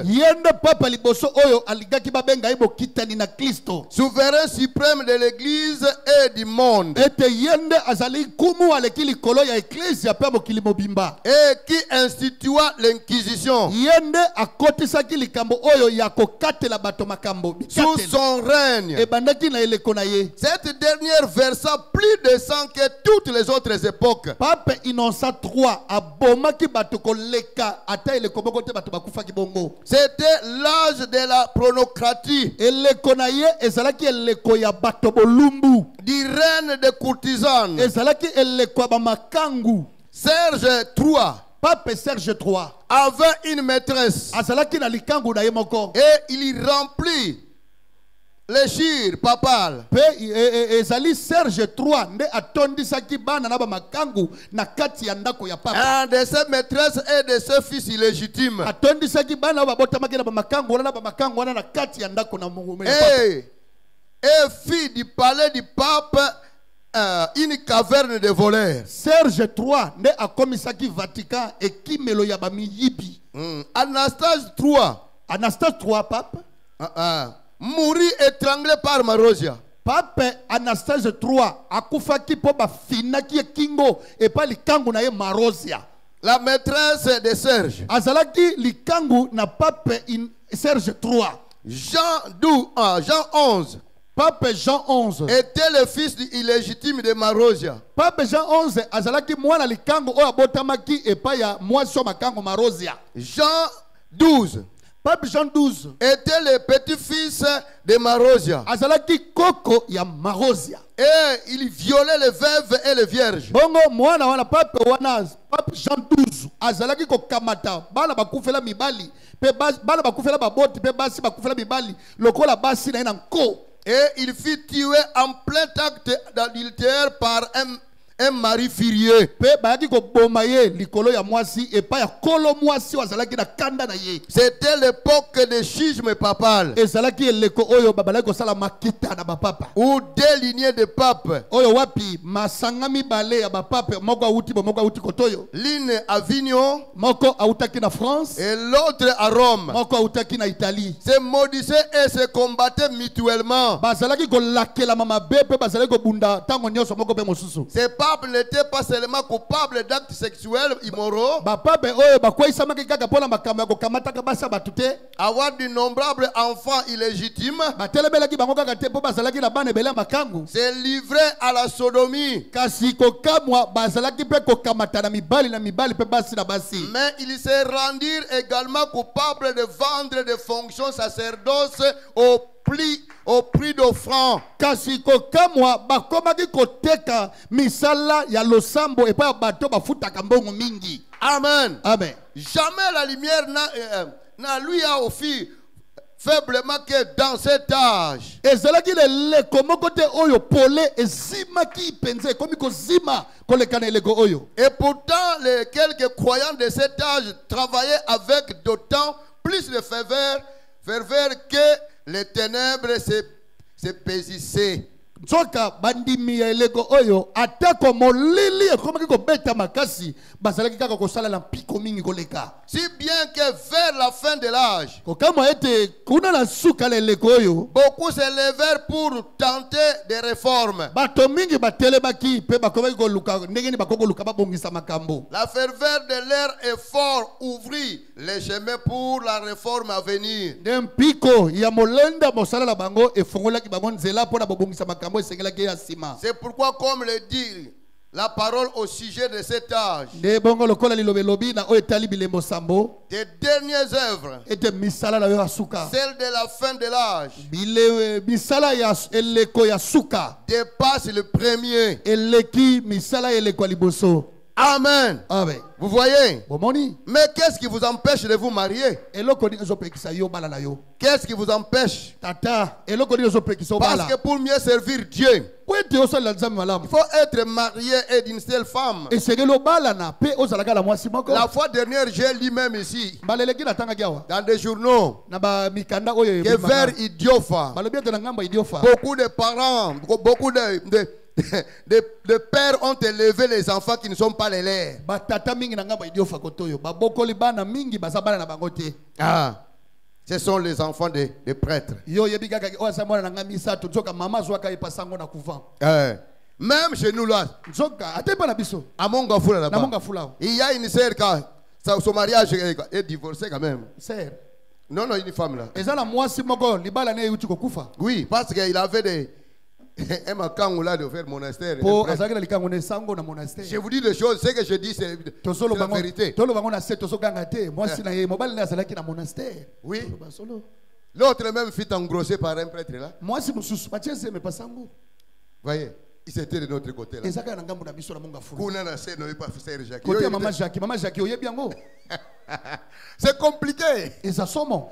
souverain suprême de l'église et du monde, et qui institua l'inquisition sous son règne. Cette dernière versa plus de sang que toutes les autres époques. Pape Innocent trois C'était l'âge de la pornocratie, du règne des courtisanes. Serge trois, Pape Serge trois avait une maîtresse, et il remplit les chires papales. Serge trois Un de ses maîtresses et de ses fils illégitimes. Et, et fit du palais du pape euh, une caverne de voleurs. Serge trois ne a komisaki Vatican et qui melo yabami yibi. Mm. Anastase trois. Anastase trois pape. Uh -uh. Mourit étranglé par Marosia. Pape Anastase trois akufaki po ba finaki kingo et pas likangu na ye Marosia. La maîtresse de Serge. Azalaki likangu na pape in Serge trois. Jean douze, ah, Jean onze. Pape Jean onze était le fils illégitime de Marosia. Pape Jean onze azalaki mwana likangu o abotamaki et pas ya mwaso makangu Marosia. Jean douze. Pape Jean douze était le petit-fils de Marosia. Azalaki koko ya Marosia. Et il violait les veuves et les vierges. Bongo mwana wana pape wana Pape Jean douze azalaki ko kamata bana bakufela mibali pe bana bakufela baboti pe basi bakufela mibali lokola basi na nko. Et il fit tuer en plein acte d'adultère par un, un mari furieux. Pe bayaki ko boma ye likolo ya mwasi epa ya kolo mwasi wazalaki na kanda na ye. C'était l'époque des schismes papales. Ezalaki eleko oyo babalaki kosala makita na bapapa. Ou deux lignées de papes. Oyo wapi masanga mibale ya bapapa moko auti bo moko auti kotoyo. L'une à Avignon, Moko autaki na France. et l'autre à Rome. Moko autaki na Italie. Se maudissaient et se combattaient mutuellement. Bazalaki ko lakela mama bepe bazalaki ko bunda tango nyoso moko pe mosusu. Ces papes n'étaient pas seulement coupables d'actes sexuels immoraux. Bapapa oyo bakweyisamaki kaka mpona makambo ya kokamataka basi ya bato te. Avoir d'innombrables enfants illégitimes. Batelebelaki bango kaka te mpo bazalaki na bana ebele ya makangu. Se livrer à la sodomie. Kasi kokamwa bazalaki mpe kokamata na mibali na mibali mpe basi na basi. Mais ils se rendirent également coupables de vendre des fonctions sacerdoce au prix, au prix d'offrande. Kasi kokamwa bakomaki koteka misala ya losambo epa ya bato bafutaka mbongo mingi. Amen. Amen. Jamais la lumière n'a, euh, n'a lui a offert faiblement que dans cet âge. Ezalaki leleko moko te oyo pole ezimaki penze ekomi kozima koleka na eleko oyo. Et pourtant, les quelques croyants de cet âge travaillaient avec d'autant plus de ferveur, ferveur que les ténèbres se, se paisissaient. Nzoka bandimi ya eleko oyo atako molili ekomaki kobeta makasi bazalaki kaka kosala na mpiko mingi koleka. Si bien que vers la fin de l'âge, Kokamwa ete kuna na suka la eleko oyo beaucoup se levèrent pour tenter des réformes. bato mingi batelemaki mpe bakomaki koluka ndenge nini bakoko luka babongisa makambo. La ferveur de leur effort ouvrit les chemins pour la réforme à venir. Nde mpiko ya molenda mosala na bango efongolaki bango nzela mpona bobongisa makambo esengelaki ya nsima. C'est pourquoi, comme le dit la parole au sujet de cet âge, Nde bongo lokola lilobelobi na oyo etali bilembo sambo des dernières œuvres, ete misala na yo ya suka celle de la fin de l'âge, bile misala ya eleko ya suka dépasse le premier. eleki misala ya eleko ya liboso. Amen. Amen. Vous voyez? Bomoni Mais qu'est-ce qui vous empêche de vous marier? eloko nini ezopekisa yo bala na yo Qu'est-ce qui vous empêche? tata eloko nini ezopekisa yo Parce bala que pour mieux servir Dieu, po ete osalela nzambe il malamu faut être marié et d'une seule femme. esengeli obalana mpe ozalaka na mwasi moko. La fois dernière, j'ai lu même ici, mbala eleki natangaki awa dans des journaux, na bamikanda oyo que ebimaka. vers Idiofa, balobi ete na ngambo ya idiofa beaucoup de parents, beaucoup de, de, de, de pères ont élevé les enfants qui ne sont pas les leurs. batata mingi na ngambo ya idiofa kotoyo babokoli bana mingi baza bana na bango te. Ah, ce sont les enfants des de prêtres. Yo yebi kaka oyo aza mwana na nga misato nzoka mama azwaka ye pasango na couvent. Eh, même chez nous là, Nzoka ate mpa na biso à Mongafula na là-bas, monga fulao. il y a une sœur qui a- sa- son mariage est, est divorcé quand même. Ser Non, non, une femme là. eza na mwasi moko libala ne euti kokufa Oui, parce qu'il avait des un macango là de faire monastère. po un prêtre. azalaki na likango na esango na Je monastère. vous dis des choses, ce que je dis c'est c'est tosolo la bango vérité. tolo bango na se tozoganga te mwasi na ye mobali ne azalaki na monastère. Oui. Toloba solo L'autre même fut engrossé par un prêtre là. mwasi mosusu batie seme pasango Voyez, il était de notre côté là. ezaka na ngambo na biso na monga fulu Kuna na se no pas faire Jacques. kote ya mama Jacques mama Jacques oyebi yango C'est compliqué. eza somo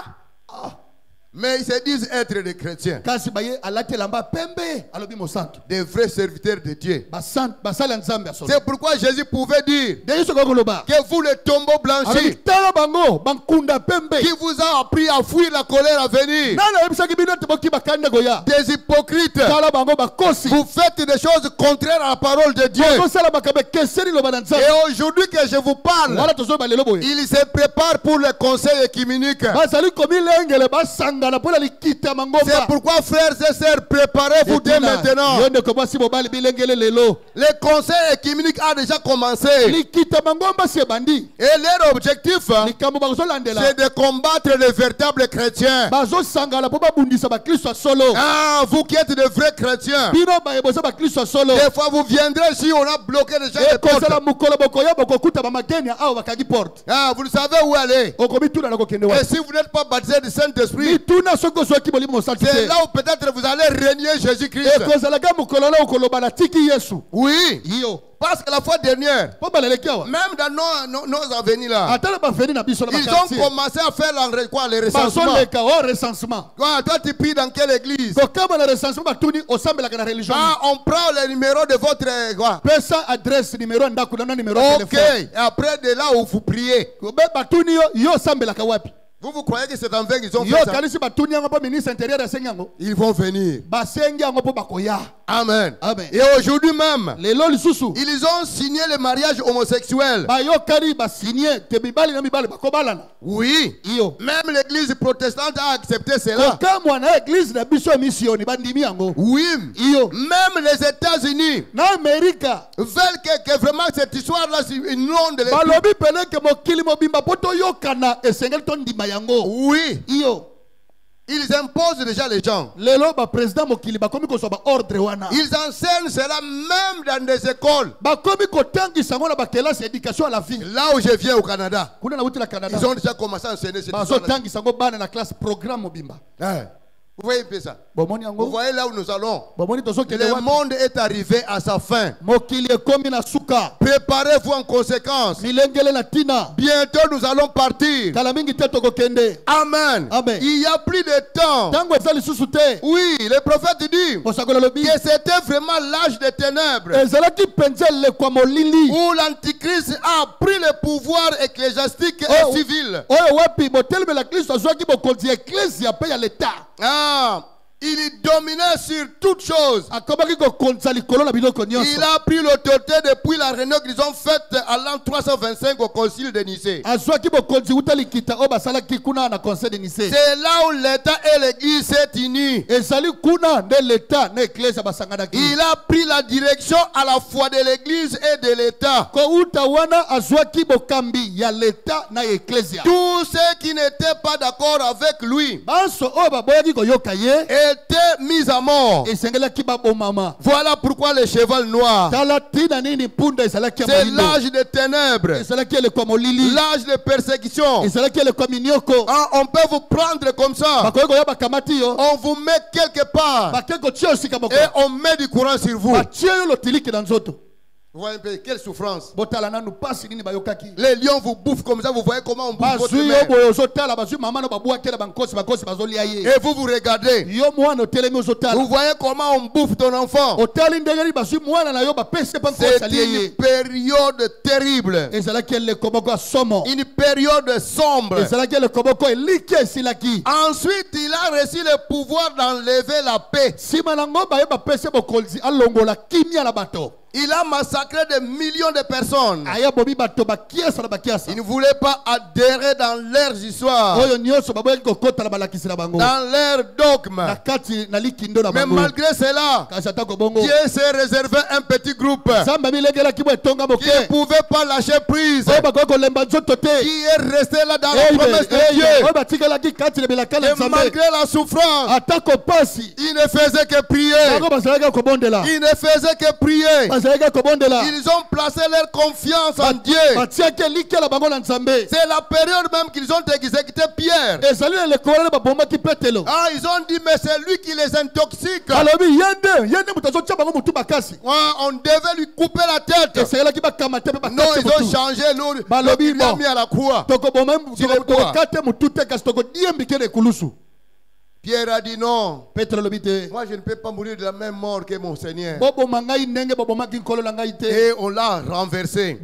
Mais ils se disent être des chrétiens, kasi baye alati elamba pembe alobi mosantu des vrais serviteurs de Dieu. basali basali ya nzambe ya solo C'est pourquoi Jésus pouvait dire nde soki okoloba que vous les tombeaux alobi blanchis tala bango bankunda pembe qui vous a appris à fuir la colère à venir, nani ayebisaki bino ete boki bakande koya des hypocrites, tala bango bakosi vous faites des choses contraires à la parole de Dieu. kosala makambo ekeseni loba na nzambe Et aujourd'hui que je vous parle, wana tozoyeba lelo boye il se prépare pour le conseil écuménique. bazali komilengele basangana mpona likita C'est mangomba pourquoi, frères et sœurs, préparez-vous dès maintenant. yo ndeko mwasi mobali bilengele lelo Le conseil écuménique a déjà commencé. likita mangomba si ebandi Et leur objectif, likambo bakozolandela c'est de combattre les véritables chrétiens. bazosangana mpo babundisa bakristo ya solo Ah, vous qui êtes de vrais chrétiens, bino bayebosa bakristo ya solo des fois vous viendrez ici, on a bloqué déjà les ekozala portes. mokolo bokoya bokokuta bamageni awa bakangi porte Ah, vous ne savez où aller. okomituna na kokende Et wa si vous n'êtes pas baptisé du Saint-Esprit, C'est là où peut-être vous allez régner Jésus-Christ. Oui. Parce que la fois dernière, même dans nos, nos, nos avenirs là, ils ont commencé à faire la, quoi, les recensements. Quoi, toi tu pries dans quelle église? Ah, on prend le numéro de votre quoi. Ok, et après de là où vous priez. Vous, vous croyez que c'est en vain qu'ils ont fait ça? Ils vont venir. Amen. Amen. Et aujourd'hui même, ils ont signé le mariage homosexuel. Oui. Même l'église protestante a accepté cela. Oui. Même les États-Unis veulent que, que vraiment cette histoire-là inonde les oui. Ils imposent déjà les gens. Ils enseignent cela même dans des écoles. Là où je viens au Canada, ils ont déjà commencé à enseigner cette histoire. Vous voyez ça? Vous voyez là où nous allons. Le monde est arrivé à sa fin. Préparez-vous en conséquence. Bientôt nous allons partir. Amen. Amen. Il n'y a plus de temps. Oui, le prophète dit que c'était vraiment l'âge des ténèbres où l'antichrist a pris le pouvoir ecclésiastique et civil. Ah, il dominait sur toutes choses. Il a pris l'autorité depuis la réunion qu'ils ont faite à l'an trois cent vingt-cinq au concile de Nicée. C'est là où l'État et l'Église s'est unis. Il a pris la direction à la fois de l'Église et de l'État. Tous ceux qui n'étaient pas d'accord avec lui étaient mis à mort. Voilà pourquoi le cheval noir, c'est l'âge des ténèbres, l'âge de persécution. Ah, on peut vous prendre comme ça, on vous met quelque part et on met du courant sur vous. Vous voyez un peu quelle souffrance. Les lions vous bouffent comme ça. Vous voyez comment on bouffe votre mère. Et vous vous regardez. Vous voyez comment on bouffe ton enfant. C'est une période terrible. Une période sombre. Ensuite il a reçu le pouvoir d'enlever la paix. Il a massacré des millions de personnes. Il ne voulait pas adhérer dans leurs histoires, dans leurs dogmes. Mais malgré cela, Dieu s'est réservé un petit groupe qui ne pouvait pas lâcher prise, qui est resté là dans la promesse de Dieu. Et malgré la souffrance, il ne faisait que prier. Il ne faisait que prier. Ils ont placé leur confiance en Dieu. C'est la période même qu'ils ont exécuté Pierre. Ah, ils ont dit mais c'est lui qui les intoxique. Ah, on devait lui couper la tête. Non, ils ont changé l'eau. Ils l'ont mis à la croix. Pierre a dit non. Moi je ne peux pas mourir de la même mort que mon Seigneur. Et on l'a renversé.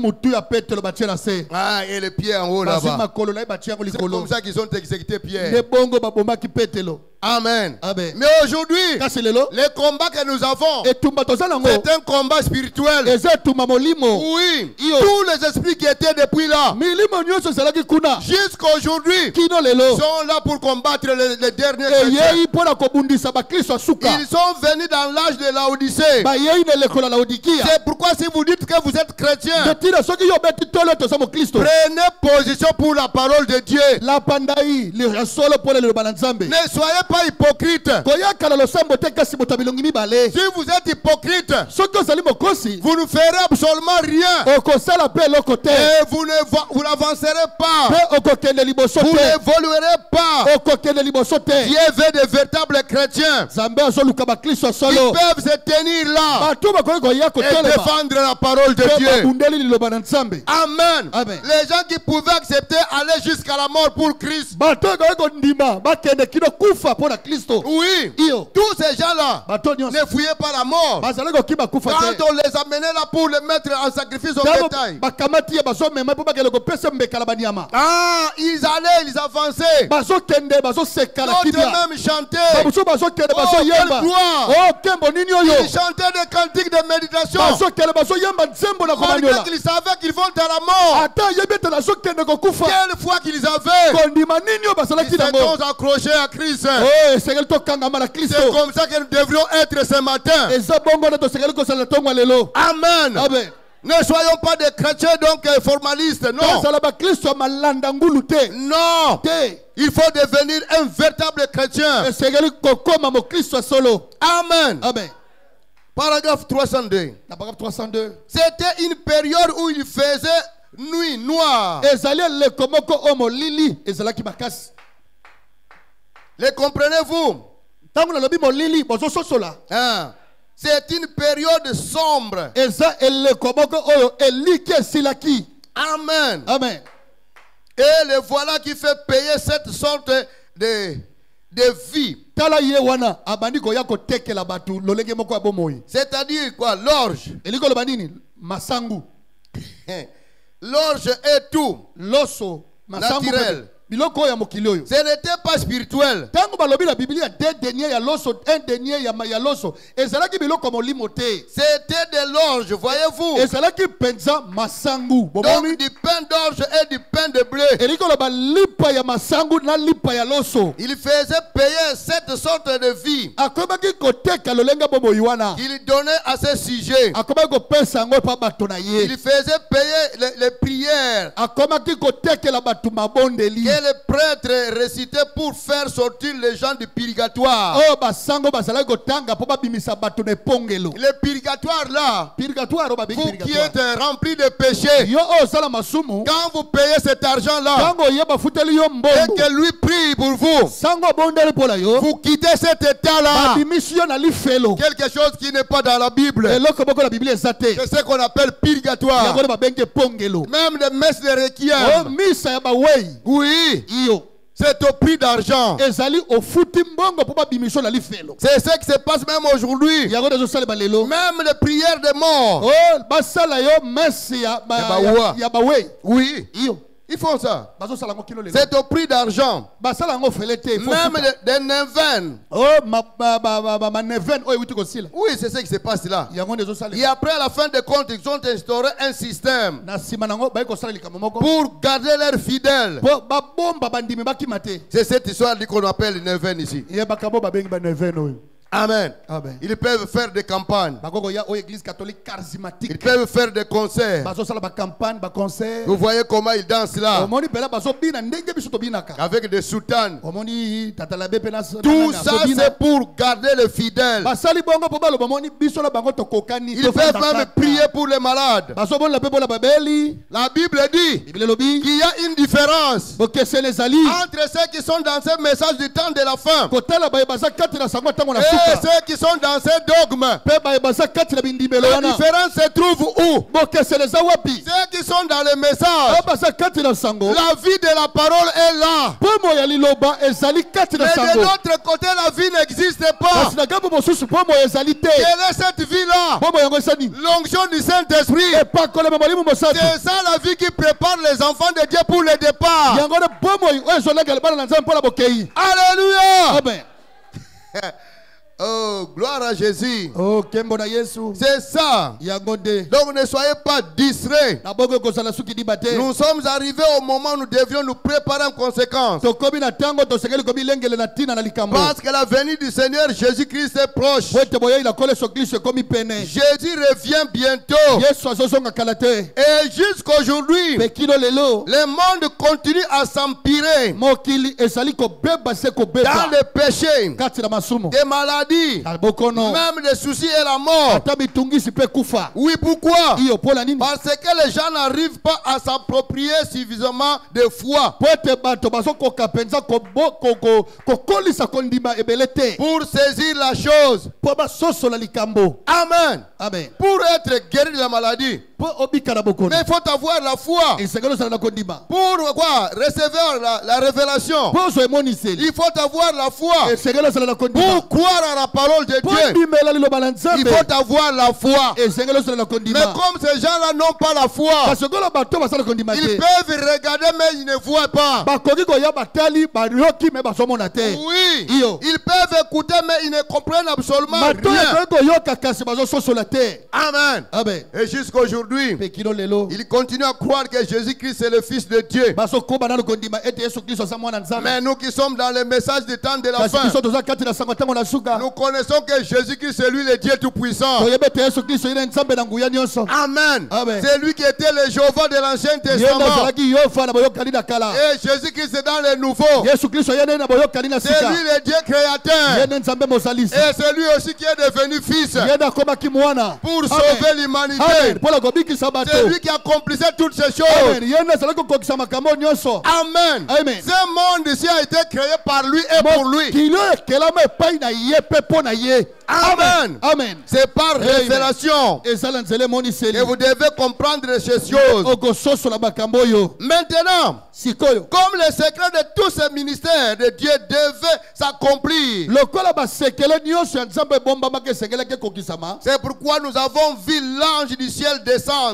Ah, et le pied en haut là-bas. C'est comme ça qu'ils ont exécuté Pierre. Amen. Amen. Mais aujourd'hui, le combat que nous avons, c'est un combat spirituel. Oui. Tous les esprits qui étaient depuis là, jusqu'aujourd'hui, sont là pour combattre les, les derniers chrétiens. Ils sont venus dans l'âge de Laodicée. C'est pourquoi si vous dites que vous êtes chrétien, prenez position pour la parole de Dieu. Ne soyez pas hypocrite, si vous êtes hypocrite, vous ne ferez absolument rien. Et vous ne vous n'avancerez pas. Vous n'évoluerez pas. Dieu veut des véritables chrétiens. Ils peuvent se tenir là et défendre la parole de Dieu. Amen. Amen. Les gens qui pouvaient accepter aller jusqu'à la mort pour Christ. Oui. Tous ces gens-là ne fouillaient pas la mort. Quand on les amenait là pour les mettre en sacrifice au bétail. Ah, ils allaient, ils avançaient. D'autres même chantaient. Oh, quelle gloire. Ils chantaient des cantiques de méditation. Malgré qu'ils savaient qu'ils vont à la mort. Quelle foi qu'ils avaient. Ils s'étaient accrochés à Christ. C'est comme ça que nous devrions être ce matin. Amen. Amen. Ne soyons pas des chrétiens donc formalistes, non. Non. Il faut devenir un véritable chrétien. Amen. Amen. Paragraphe trois cent deux. C'était une période où il faisait nuit noire. Les comprenez-vous? Hein? C'est une période sombre. Amen. Amen. Et le voilà qui fait payer cette sorte de, de vie. C'est-à-dire quoi? L'orge. L'orge est tout. Naturel. Ce n'était pas spirituel. C'était de l'orge, voyez-vous. Donc du pain d'orge et du pain de blé. Il faisait payer cette sorte de vie qu'il donnait à ce sujet. Il faisait payer les, les prières que les prêtres récitaient pour faire sortir les gens du purgatoire. Le purgatoire là, vous qui êtes remplis de péchés, quand vous payez cet argent là et que lui prie pour vous, vous quittez cet état là. Quelque chose qui n'est pas dans la Bible. C'est ce qu'on appelle purgatoire. Même les messes de requiem. Oui. C'est au prix d'argent. C'est ce qui se passe même aujourd'hui. Même les prières de mort. Oui. Ils font ça. C'est au prix d'argent. Même des neuvaines. Oui, c'est ce qui se passe là. Et après, à la fin de compte, ils ont instauré un système pour garder leurs fidèles. C'est cette histoire qu'on appelle les neuvaines ici. Amen. Amen. Ils peuvent faire des campagnes. Ils peuvent faire des concerts. Vous voyez comment ils dansent là. Avec des soutanes. Tout ça c'est pour garder les fidèles. Ils peuvent même prier pour les malades. La Bible dit qu'il y a une différence entre ceux qui sont dans ce message du temps de la fin et ceux qui sont dans ces dogmes. La différence se trouve où? Ceux qui sont dans le message, la vie de la parole est là. Mais de l'autre côté, la vie n'existe pas. Quelle est cette vie-là? L'onction du Saint-Esprit. C'est ça la vie qui prépare les enfants de Dieu pour le départ. Alléluia. Oh, gloire à Jésus. Oh, kembo na Yesu. C'est ça. Donc ne soyez pas distraits. Nous sommes arrivés au moment où nous devions nous préparer en conséquence. Parce que la venue du Seigneur Jésus-Christ est proche. Jésus revient bientôt. Et jusqu'aujourd'hui, le monde continue à s'empirer dans le péché, des maladies, même des soucis et la mort. Oui, pourquoi? Parce que les gens n'arrivent pas à s'approprier suffisamment de foi pour saisir la chose. Amen. Amen. Pour être guéri de la maladie, mais il faut avoir la foi. Pour quoi? Recevoir la, la révélation. Il faut avoir la foi. Pour croire à la parole de Dieu, il faut avoir la foi. Mais comme ces gens-là n'ont pas la foi, ils peuvent regarder mais ils ne voient pas. Oui, ils peuvent écouter mais ils ne comprennent absolument rien. Amen. Amen. Et jusqu'aujourd'hui, il continue à croire que Jésus-Christ est le Fils de Dieu. Mais nous qui sommes dans le message du temps de la fin, nous connaissons que Jésus-Christ est lui le Dieu Tout-Puissant. Amen. Amen. C'est lui qui était le Jéhovah de l'Ancien Testament. Et Jésus-Christ est dans le Nouveau. C'est lui le Dieu créateur. Et c'est lui aussi qui est devenu Fils pour sauver l'humanité. C'est lui qui accomplissait toutes ces choses. Amen. Amen. Ce monde ici a été créé par lui et pour lui. Amen. Amen. C'est par révélation que vous devez comprendre ces choses. Maintenant, comme le secret de tous ces ministères de Dieu devait s'accomplir, c'est pourquoi nous avons vu l'ange du ciel descendre,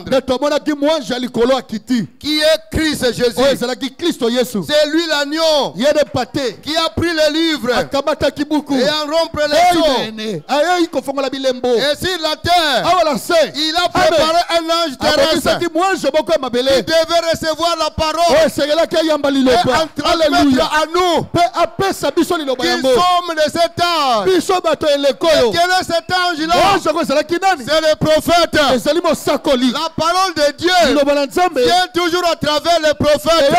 qui est Christ Jésus. C'est lui l'agneau qui a pris le livre et en rompre les seaux. Et sur la terre, il a préparé un ange terrestre qui devait recevoir la parole et en transmettre à nous qui sommes de cet ange. Et quel est cet ange-là? C'est le prophète. La parole de Dieu vient toujours à travers les prophètes.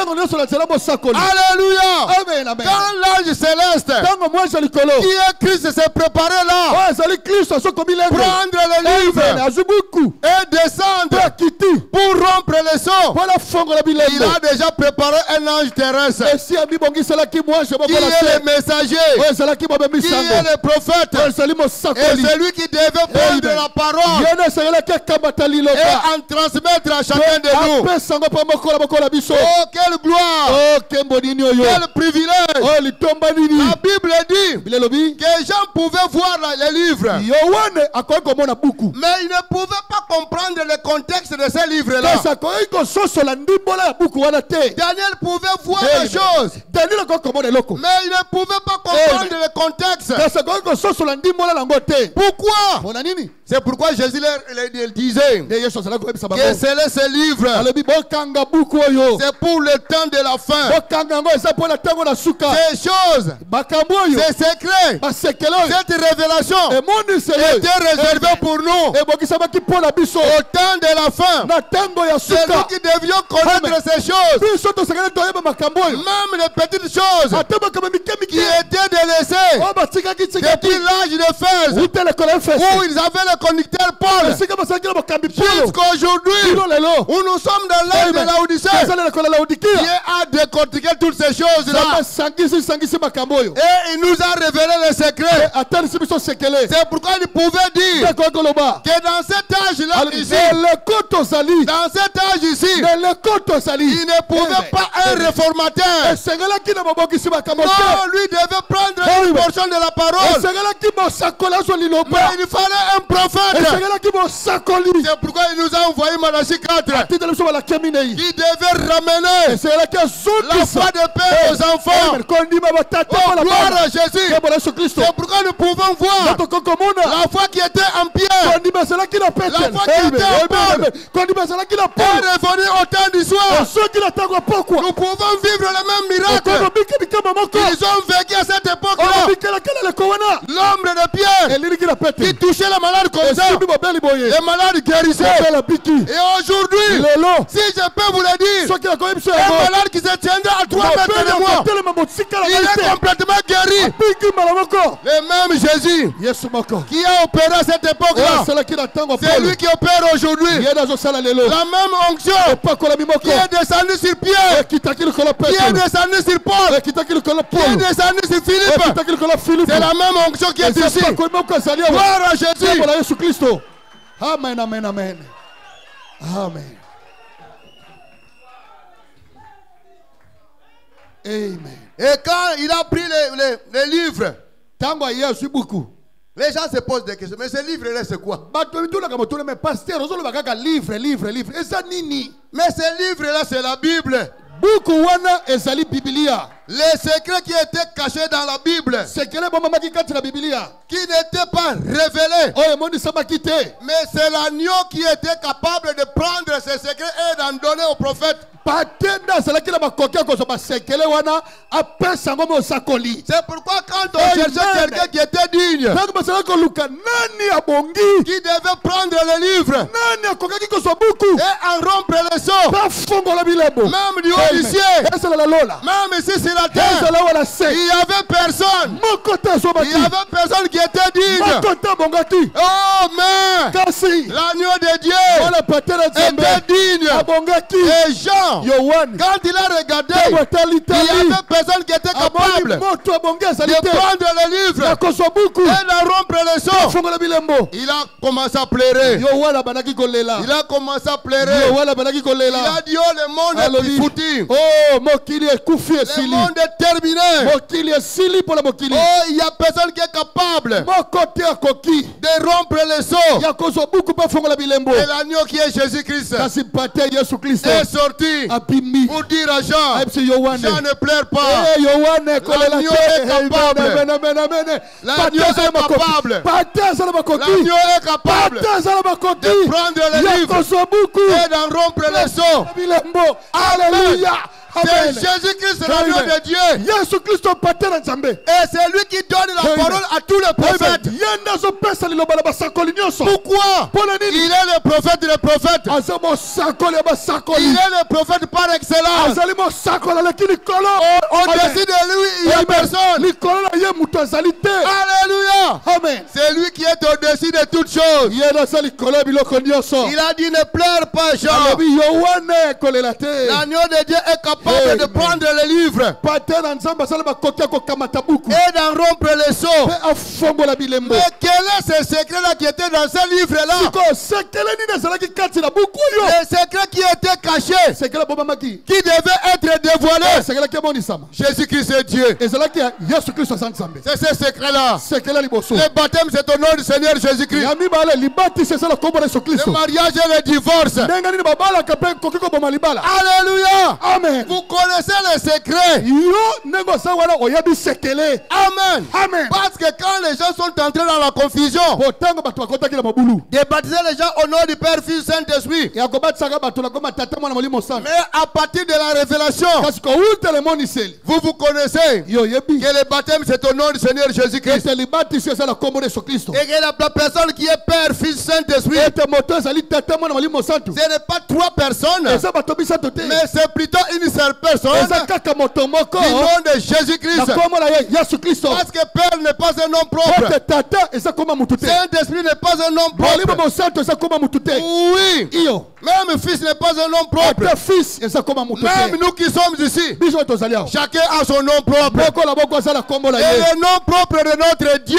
Alléluia. Quand l'ange céleste qui est Christ s'est préparé là, prendre le livre et descendre pour rompre les sceaux, il a déjà préparé un ange terrestre qui est le messager, qui est le prophète, et celui qui devait prendre la parole et en transmettre à chacun de nous. Oh, quelle gloire, quel privilège. La Bible dit que les gens pouvaient voir les livres, mais ils ne pouvaient pas comprendre le contexte de ces livres-là. Daniel pouvait voir les choses, mais il ne pouvait pas comprendre le contexte. Pourquoi? C'est pourquoi Jésus leur disait que c'est ce livre, c'est pour le temps de la fin. Ces choses, ces secrets, cette révélation était réservée pour nous au temps de la fin. C'est nous qui devions connaître ces choses, même les petites choses qui étaient délaissées depuis l'âge de fer, où ils avaient le conducteur Paul, jusqu'aujourd'hui où nous sommes dans l'âge de Laodicée, qui a décortiqué toutes ces choses-là et il nous a révélé les secrets. C'est pourquoi il pouvait dire que dans cet âge-là ici, dans cet âge ici, il ne pouvait pas un réformateur. Non, lui devait prendre une portion de la parole, mais il fallait un prophète. C'est pourquoi il nous a envoyé Malachie quatre, qui devait ramener la foi de père aux enfants. Oh, gloire à Jésus. C'est pourquoi nous pouvons voir la foi qui était en Pierre, la foi qui était en Paul, est revenue au temps du soir. Nous pouvons vivre le même miracle. Ils ont vécu à cette époque-là. L'ombre de Pierre qui touchait les malades comme ça, les malades guérissaient. Et aujourd'hui, si je peux vous le dire, un malade qui se tiendra à trois mètres de moi, il est complètement guéri. Le même Jésus qui a opéré à cette époque-là, c'est lui qui opère aujourd'hui. La même onction qui est descendue sur Pierre, qui est descendue sur Paul, qui est descendue sur Philippe. C'est la même onction qui est ici. Gloire à Jésus. Amen, amen, amen. Amen. Amen. Et quand il a pris les, les, les livres, les gens se posent des questions. Mais ce livre-là, c'est quoi? Mais ce livre-là, c'est la Bible. Les secrets qui étaient cachés dans la Bible, qui n'étaient pas révélés, mais c'est l'agneau qui était capable de prendre ces secrets et d'en donner au prophète. C'est pourquoi quand on cherchait quelqu'un qui était digne, qui devait prendre le livre et en rompre le sceau, même du haut du ciel, même ici sur la terre, il n'y avait personne. Il n'y avait personne qui était digne. Oh mais l'agneau de Dieu était digne. Et Jean, quand il a regardé, il n'y avait personne qui était capable de prendre le livre et de rompre le sceau. Il a commencé à pleurer. Il a commencé à pleurer. Il a dit, oh, le monde est foutu. Oh, le monde est terminé. Oh, il n'y a personne qui est capable de rompre le sceau. Et l'agneau qui est Jésus-Christ est sorti pour dire à Jean, Jean ne pleure pas. L'agneau est capable. L'agneau est capable. L'agneau est capable de prendre le livre et d'en rompre le sceau. Alléluia. C'est Jésus-Christ, l'agneau de Dieu. Et c'est lui qui donne la parole à tous les prophètes. Pourquoi? Il est le prophète des prophètes. Il est le prophète par excellence. Au-dessus de lui, il n'y a personne. Alléluia. Amen. C'est lui qui est au-dessus de toutes choses. Il a dit, ne pleure pas, Jean. L'agneau de Dieu est capable de prendre le livre et d'en rompre le sceau. Mais quel est ce secret-là qui était dans ce livre-là? Le secret qui était caché, qui devait être dévoilé. Jésus-Christ est Dieu. C'est ce secret-là. Le baptême, c'est au nom du Seigneur Jésus-Christ. Le mariage et le divorce. Alléluia. Amen. Vous connaissez les secrets. Amen. Amen. Parce que quand les gens sont entrés dans la confusion, de baptiser les gens au nom du Père, Fils, Saint-Esprit. Mais à partir de la révélation, vous vous connaissez que le baptême c'est au nom du Seigneur Jésus-Christ. Et que la personne qui est Père, Fils, Saint-Esprit, ce n'est pas trois personnes, mais c'est plutôt une seule personne. Du nom de Jésus-Christ. Parce que Père n'est pas un nom propre. Saint-Esprit n'est pas un nom propre. Oui. Même Fils n'est pas un nom propre. Même nous qui sommes ici, chacun a son nom propre. Et le nom propre de notre Dieu,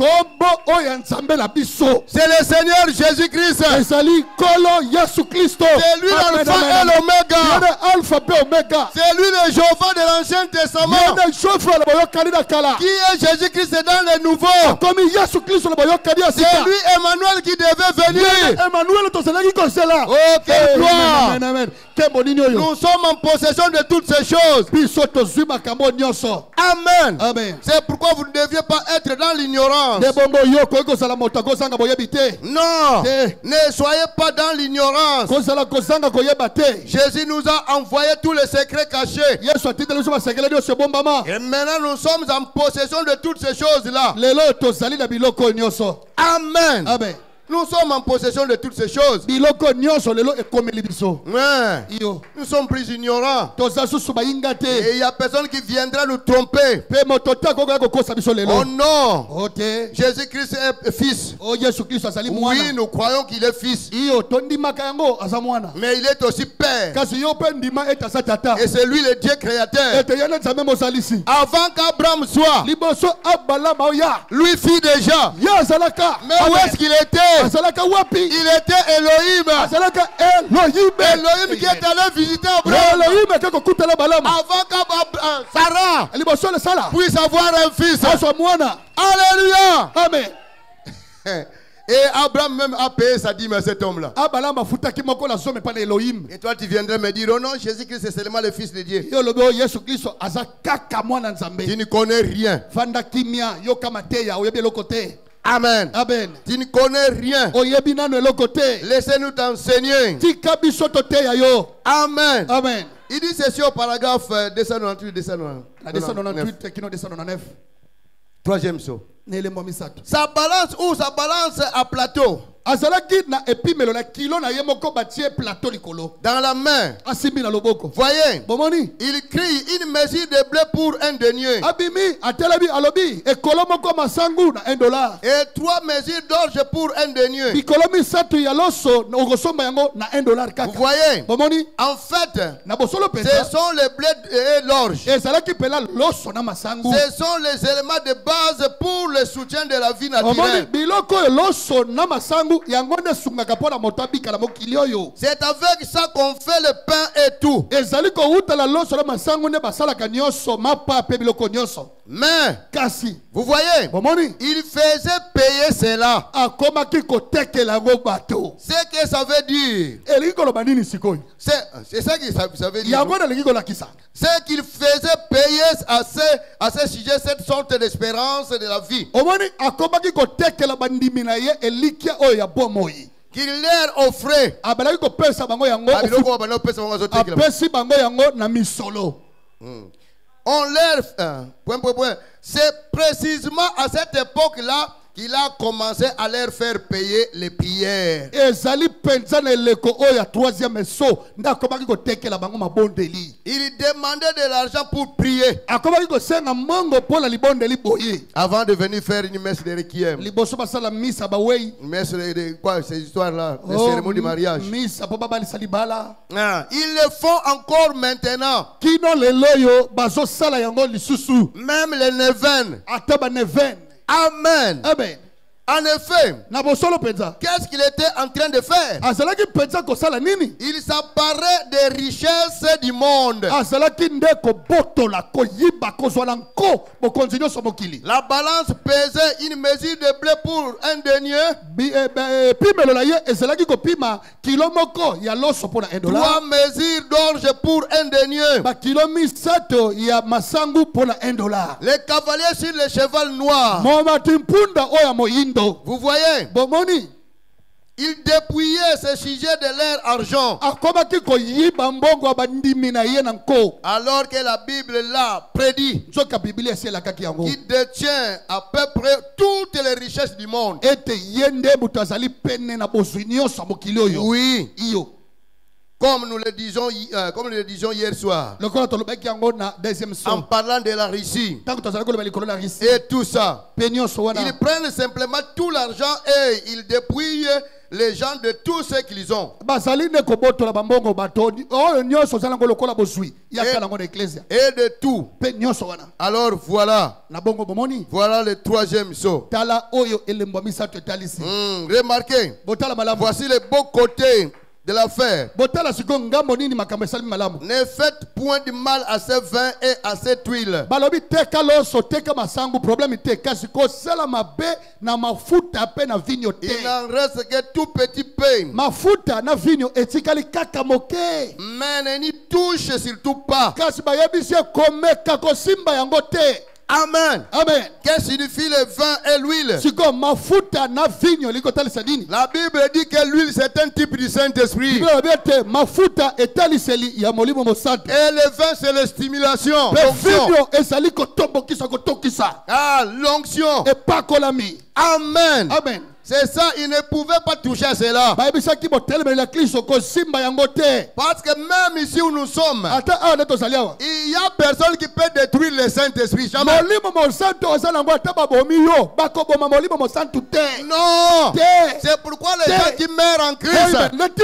c'est le Seigneur Jésus-Christ. C'est lui l'alpha et l'oméga. C'est lui le Jéhovah de l'Ancien Testament. Qui est Jésus-Christ dans le Nouveau. C'est lui Emmanuel qui devait venir. Oh, quelle gloire! Nous sommes en possession de toutes ces choses. Amen. Amen. C'est pourquoi vous ne deviez pas être dans l'ignorance. Non. Ne soyez pas dans l'ignorance. Jésus nous a envoyé tous les secrets cachés. Et maintenant nous sommes en possession de toutes ces choses-là. Amen. Amen. Nous sommes en possession de toutes ces choses. Ouais. Nous sommes plus ignorants. Et il n'y a personne qui viendra nous tromper. Oh non. Jésus-Christ est fils. Oui, nous croyons qu'il est fils. Mais il est aussi père. Et c'est lui le Dieu créateur. Avant qu'Abraham soit, lui fit déjà. Mais où est-ce qu'il était? Il était Elohim. Elohim qui est allé visiter Abraham. Avant que Sarah puisse avoir un fils. Alléluia. Amen. Et Abraham même a payé sa dîme à cet homme-là. Et toi tu viendrais me dire, oh non, Jésus-Christ c'est seulement le fils de Dieu. Tu ne connais rien. Amen. Amen. Tu ne connais rien. Laissez-nous t'enseigner. Amen. Amen. Il dit ceci au paragraphe deux cent quatre-vingt-huit, deux cent quatre-vingt-neuf. Troisième saut. Sa balance ou sa balance à plateau. Dans la main. Voyez, il crie une mesure de blé pour un denier. Et trois mesures d'orge pour un denier. Vous voyez, en fait, ce sont les blés et l'orge. Ce sont les éléments de base pour le soutien de la vie naturelle. C'est avec ça qu'on fait le pain et tout. Mais, vous voyez, il faisait payer cela. C'est que ça veut dire. C'est ça que ça veut dire. C'est qu'il faisait payer à ce, à ce sujet cette sorte d'espérance de la vie. Qu'il leur offrait. On leur. Euh, point, point, point. C'est précisément à cette époque-là qu'il a commencé à leur faire payer les prières. Il demandait de l'argent pour prier. Avant de venir faire une messe de requiem. Une messe de, de quoi, ces histoires-là, les oh, cérémonies de mariage. Ah, ils le font encore maintenant. Même les neuvaines. Amen. Amen. En effet, qu'est-ce qu'il était en train de faire? Il s'emparait des richesses du monde. La balance pesait une mesure de blé pour un denier. Trois mesures d'orge pour un denier. Les cavaliers sur le cheval noir. Vous voyez, ils dépouillaient ce sujet de leur argent. Alors que la Bible là prédit qu'il détient à peu près toutes les richesses du monde. Oui. Comme nous le disons, euh, comme nous le disons hier soir, en parlant de la Russie et tout ça, ils prennent simplement tout l'argent et ils dépouillent les gens de tout ce qu'ils ont. Et, et de tout. Alors voilà. Voilà le troisième saut. Mmh, remarquez. Voici les beaux côtés de l'affaire. Ne faites point de mal à ce vin et à cette huile. Il n'en reste que tout petit peu. Mais ne n'y touche surtout pas. Amen. Amen. Qu'est-ce que signifie le vin et l'huile? La Bible dit que l'huile c'est un type du Saint-Esprit. Et le vin c'est la stimulation. Ah, l'onction. Amen. Amen. C'est ça, il ne pouvait pas toucher à cela. Parce que même ici où nous sommes, il y a personne qui peut détruire le Saint-Esprit. Jamais. Non. C'est pourquoi les gens qui meurent en Christ,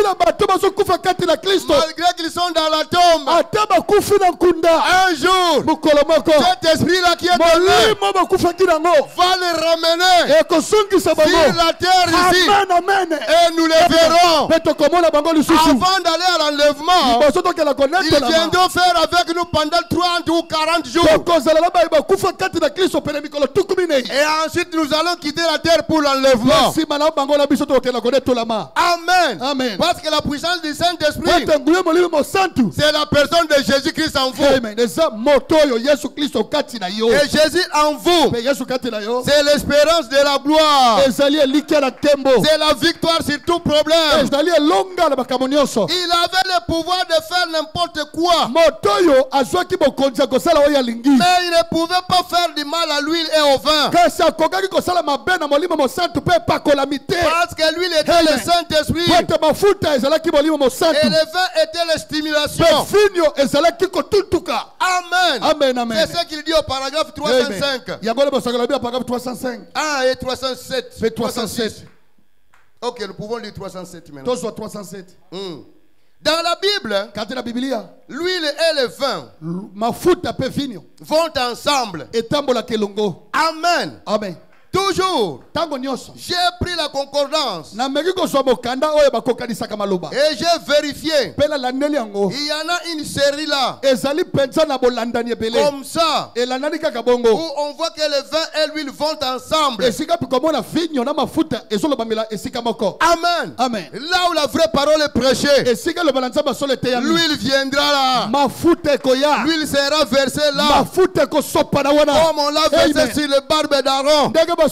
malgré qu'ils sont dans la tombe, un jour, cet esprit-là qui est donné va les ramener sur la terre ici. Amen, amen. Et nous les verrons. Avant d'aller à l'enlèvement, ils viendront faire avec nous pendant trente ou quarante jours. Et ensuite nous allons quitter la terre pour l'enlèvement. Amen. Amen. Parce que la puissance du Saint-Esprit, c'est la personne de Jésus-Christ en vous. Et Jésus en vous, c'est l'espérance de la gloire. C'est la victoire sur tout problème. Il avait le pouvoir de faire n'importe quoi. Mais il ne pouvait pas faire du mal à l'huile et au vin. Parce que l'huile était le Saint-Esprit. Et le vin était la stimulation. Amen. Amen, amen. C'est ce qu'il dit au paragraphe trois cent cinq. Ah, et trois cent sept. trois cent sept. Ok, nous pouvons lire trois cent sept maintenant. trois cent sept. Mm. Dans la Bible, l'huile et le vin vont ensemble. Amen. Amen. Toujours, j'ai pris la concordance et j'ai vérifié. Il y en a une série là, comme ça, où on voit que le vin et l'huile vont ensemble. Amen. Amen. Là où la vraie parole est prêchée, l'huile viendra là. L'huile sera versée là, comme on l'a versé sur le barbe d'Aaron.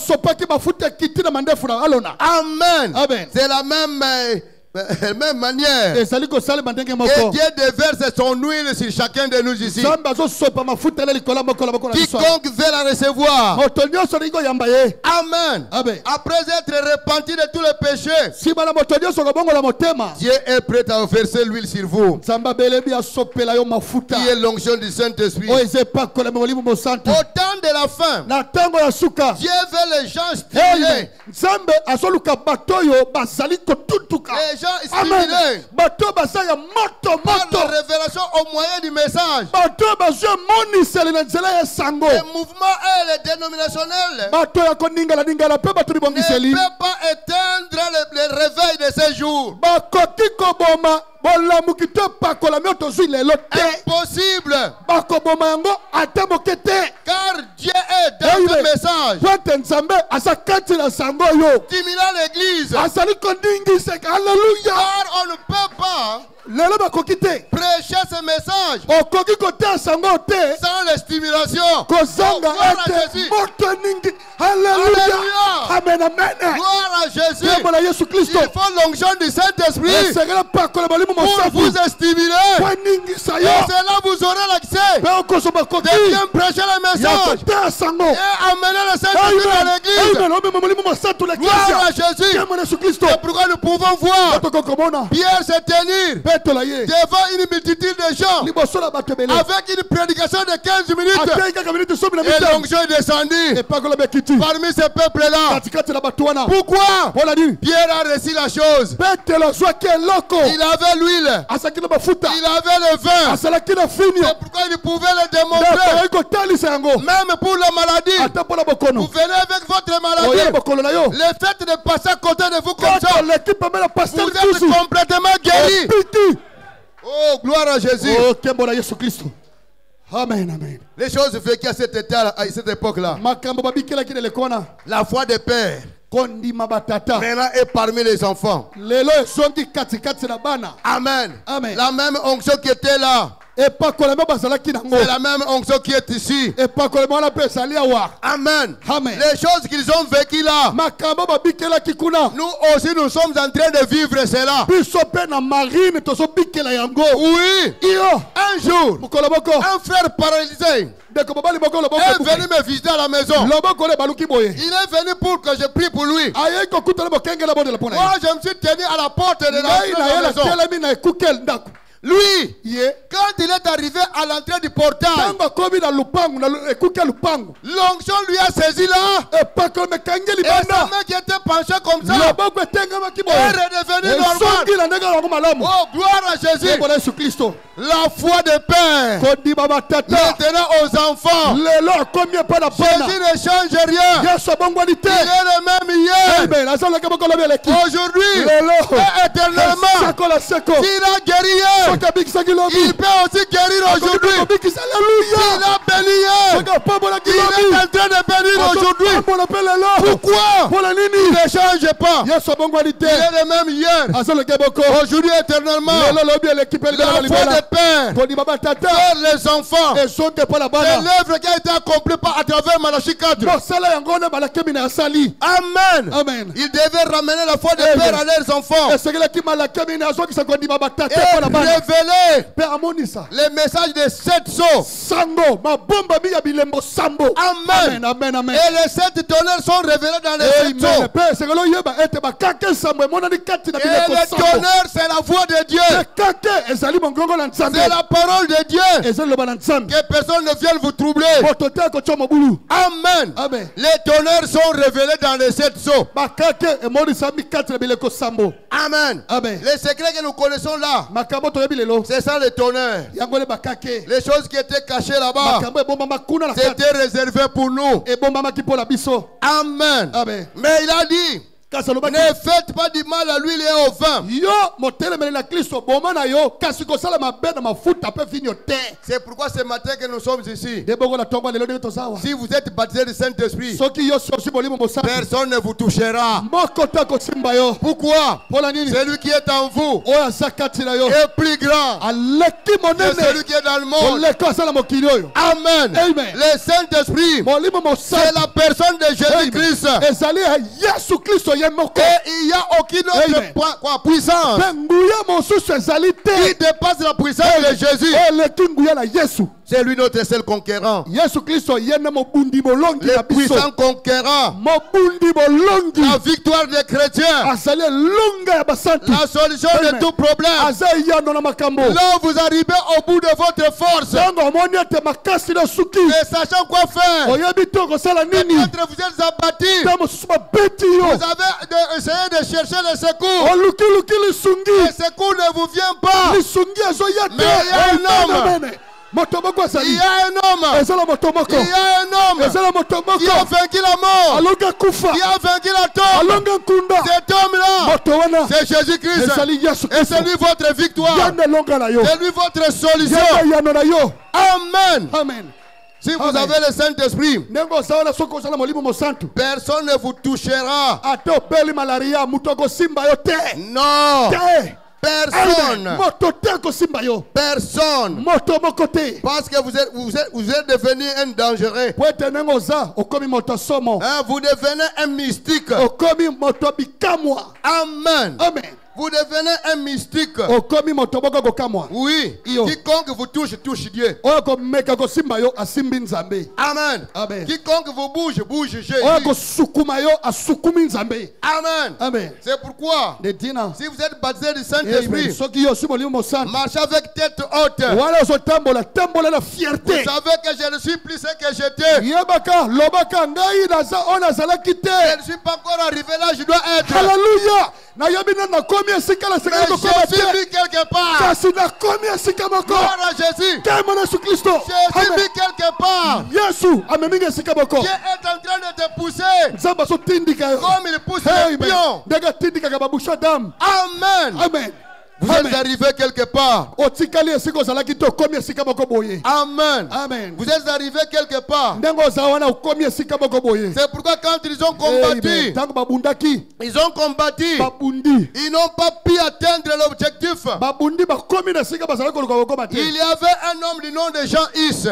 Amen. Amen. C'est la même, euh, même manière que Dieu déverse son huile sur chacun de nous ici. Quiconque veut la recevoir. Amen. Amen. Après être repenti de tous les péchés, Dieu est prêt à verser l'huile sur vous, qui est l'onction du Saint-Esprit. Au temps de la fin, Dieu veut les gens stimulés. Les gens stimulés par la révélation au moyen du message. Les mouvements et les dénominationnels ne peuvent pas éteindre le, le réveil de ces jours. Impossible. Car Dieu est dans le message, stimulant l'église. Car on ne peut pas prêcher ce message sans les stimulations. Alléluia. Amen, amen. Gloire à Jésus. Il faut l'onction du Saint-Esprit pour vous stimuler. Et c'est là vous aurez l'accès de bien prêcher le message et amener le Saint-Esprit dans l'église. Gloire à Jésus. C'est pourquoi nous pouvons voir Pierre se tenir devant une multitude de gens avec une prédication de quinze minutes. Et l'onction est descendue parmi ces peuples-là. Pourquoi? Pierre a reçu la chose. Il avait l'huile, il avait le vin. C'est pourquoi il pouvait le démontrer. Même pour la maladie. Vous venez avec votre maladie. Le fait de passer à côté de vous comme ça, vous êtes complètement guéri. Oh, gloire à Jésus. Amen, amen. Les choses vécues à cette état, à cette époque-là. La foi des pères maintenant est parmi les enfants. Amen. Amen. La même onction qui était là, c'est la même onction qui est ici. Amen. Amen. Les choses qu'ils ont vécues là, nous aussi nous sommes en train de vivre cela. Oui. Un jour, un frère paralysé est venu me visiter à la maison. Il est venu pour que je prie pour lui. Moi, je me suis tenu à la porte de la maison. Lui, yeah. Quand il est arrivé à l'entrée du portail, l'onction lui a saisi là. Et sa main qui était penchée comme ça est redevenue normale. Oh, gloire à Jésus. La foi des pères maintenant aux enfants. Jésus ne change rien. Il est le même hier, aujourd'hui et éternellement. S'il a guéri hier, il peut aussi guérir aujourd'hui. Il a béni hier, il est en train de bénir aujourd'hui. Pourquoi il ne change pas? Il est le même hier, aujourd'hui éternellement. La foi des pères vers les enfants, c'est l'œuvre qui a été accomplie à travers Malachie quatre. Amen. Amen. Il devait ramener la foi des pères à leurs enfants et révéler les messages de sept sceaux. Amen. Amen, amen, amen. Et les sept tonnerres sont révélés dans les sept sceaux. Et les tonnerres, c'est la voix de Dieu. C'est la parole de Dieu. Que personne ne vienne vous troubler. Amen. Amen. Les tonnerres sont révélés dans les sept sceaux. Amen. Amen. Les secrets que nous connaissons là, c'est ça les tonnerres. Les choses qui étaient cachées là-bas, c'était réservé pour nous. Amen. Amen. Mais il a dit, ne faites pas du mal à l'huile et au vin. C'est pourquoi ce matin que nous sommes ici. Si vous êtes baptisé du Saint-Esprit, personne ne vous touchera. Pourquoi? Celui qui est en vous est plus grand que celui qui est dans le monde. Amen. Amen. Le Saint-Esprit, c'est la personne de Jésus-Christ. Et il n'y a aucune autre point, quoi, puissance qui dépasse la puissance de Jésus. C'est lui notre seul conquérant. Le puissant conquérant. La victoire des chrétiens. La solution de tout problème. Là vous arrivez au bout de votre force. Et sachant quoi faire. Peut-être vous êtes abattu. Vous avez essayé de chercher le secours. Le secours ne vous vient pas. Mais il y a un homme. Il y a un homme. Il y a un homme qui a vaincu la mort. Qui a vaincu la tombe. Cet homme-là, c'est Jésus-Christ. Et c'est lui votre victoire. C'est lui votre solution. Amen. Amen. Si vous Amen. avez le Saint-Esprit, personne ne vous touchera. Non. Personne. Personne. Parce que vous êtes, vous êtes, vous êtes devenu un dangereux. Hein, vous devenez un mystique. Amen. Amen. Vous devenez un mystique. Oui. Quiconque vous touche, touche Dieu. Amen. Amen. Quiconque vous bouge, bouge Jésus. Amen. Amen. C'est pourquoi, si vous êtes baptisé du Saint-Esprit, marchez avec tête haute. Vous savez que je ne suis plus ce que j'étais. Je ne suis pas encore arrivé là, je dois être. Alléluia. Mais j'ai vu quelque part. Gloire à Jésus. Jésus vu quelque part. Dieu est en train de te pousser. Comme il pousse les pions. Amen. Amen. Vous Amen. êtes arrivé quelque part. Amen. Amen. Vous êtes arrivé quelque part. C'est pourquoi quand ils ont combattu, ils ont combattu, ils n'ont pas pu atteindre l'objectif. Il y avait un homme du nom de Jean-Is.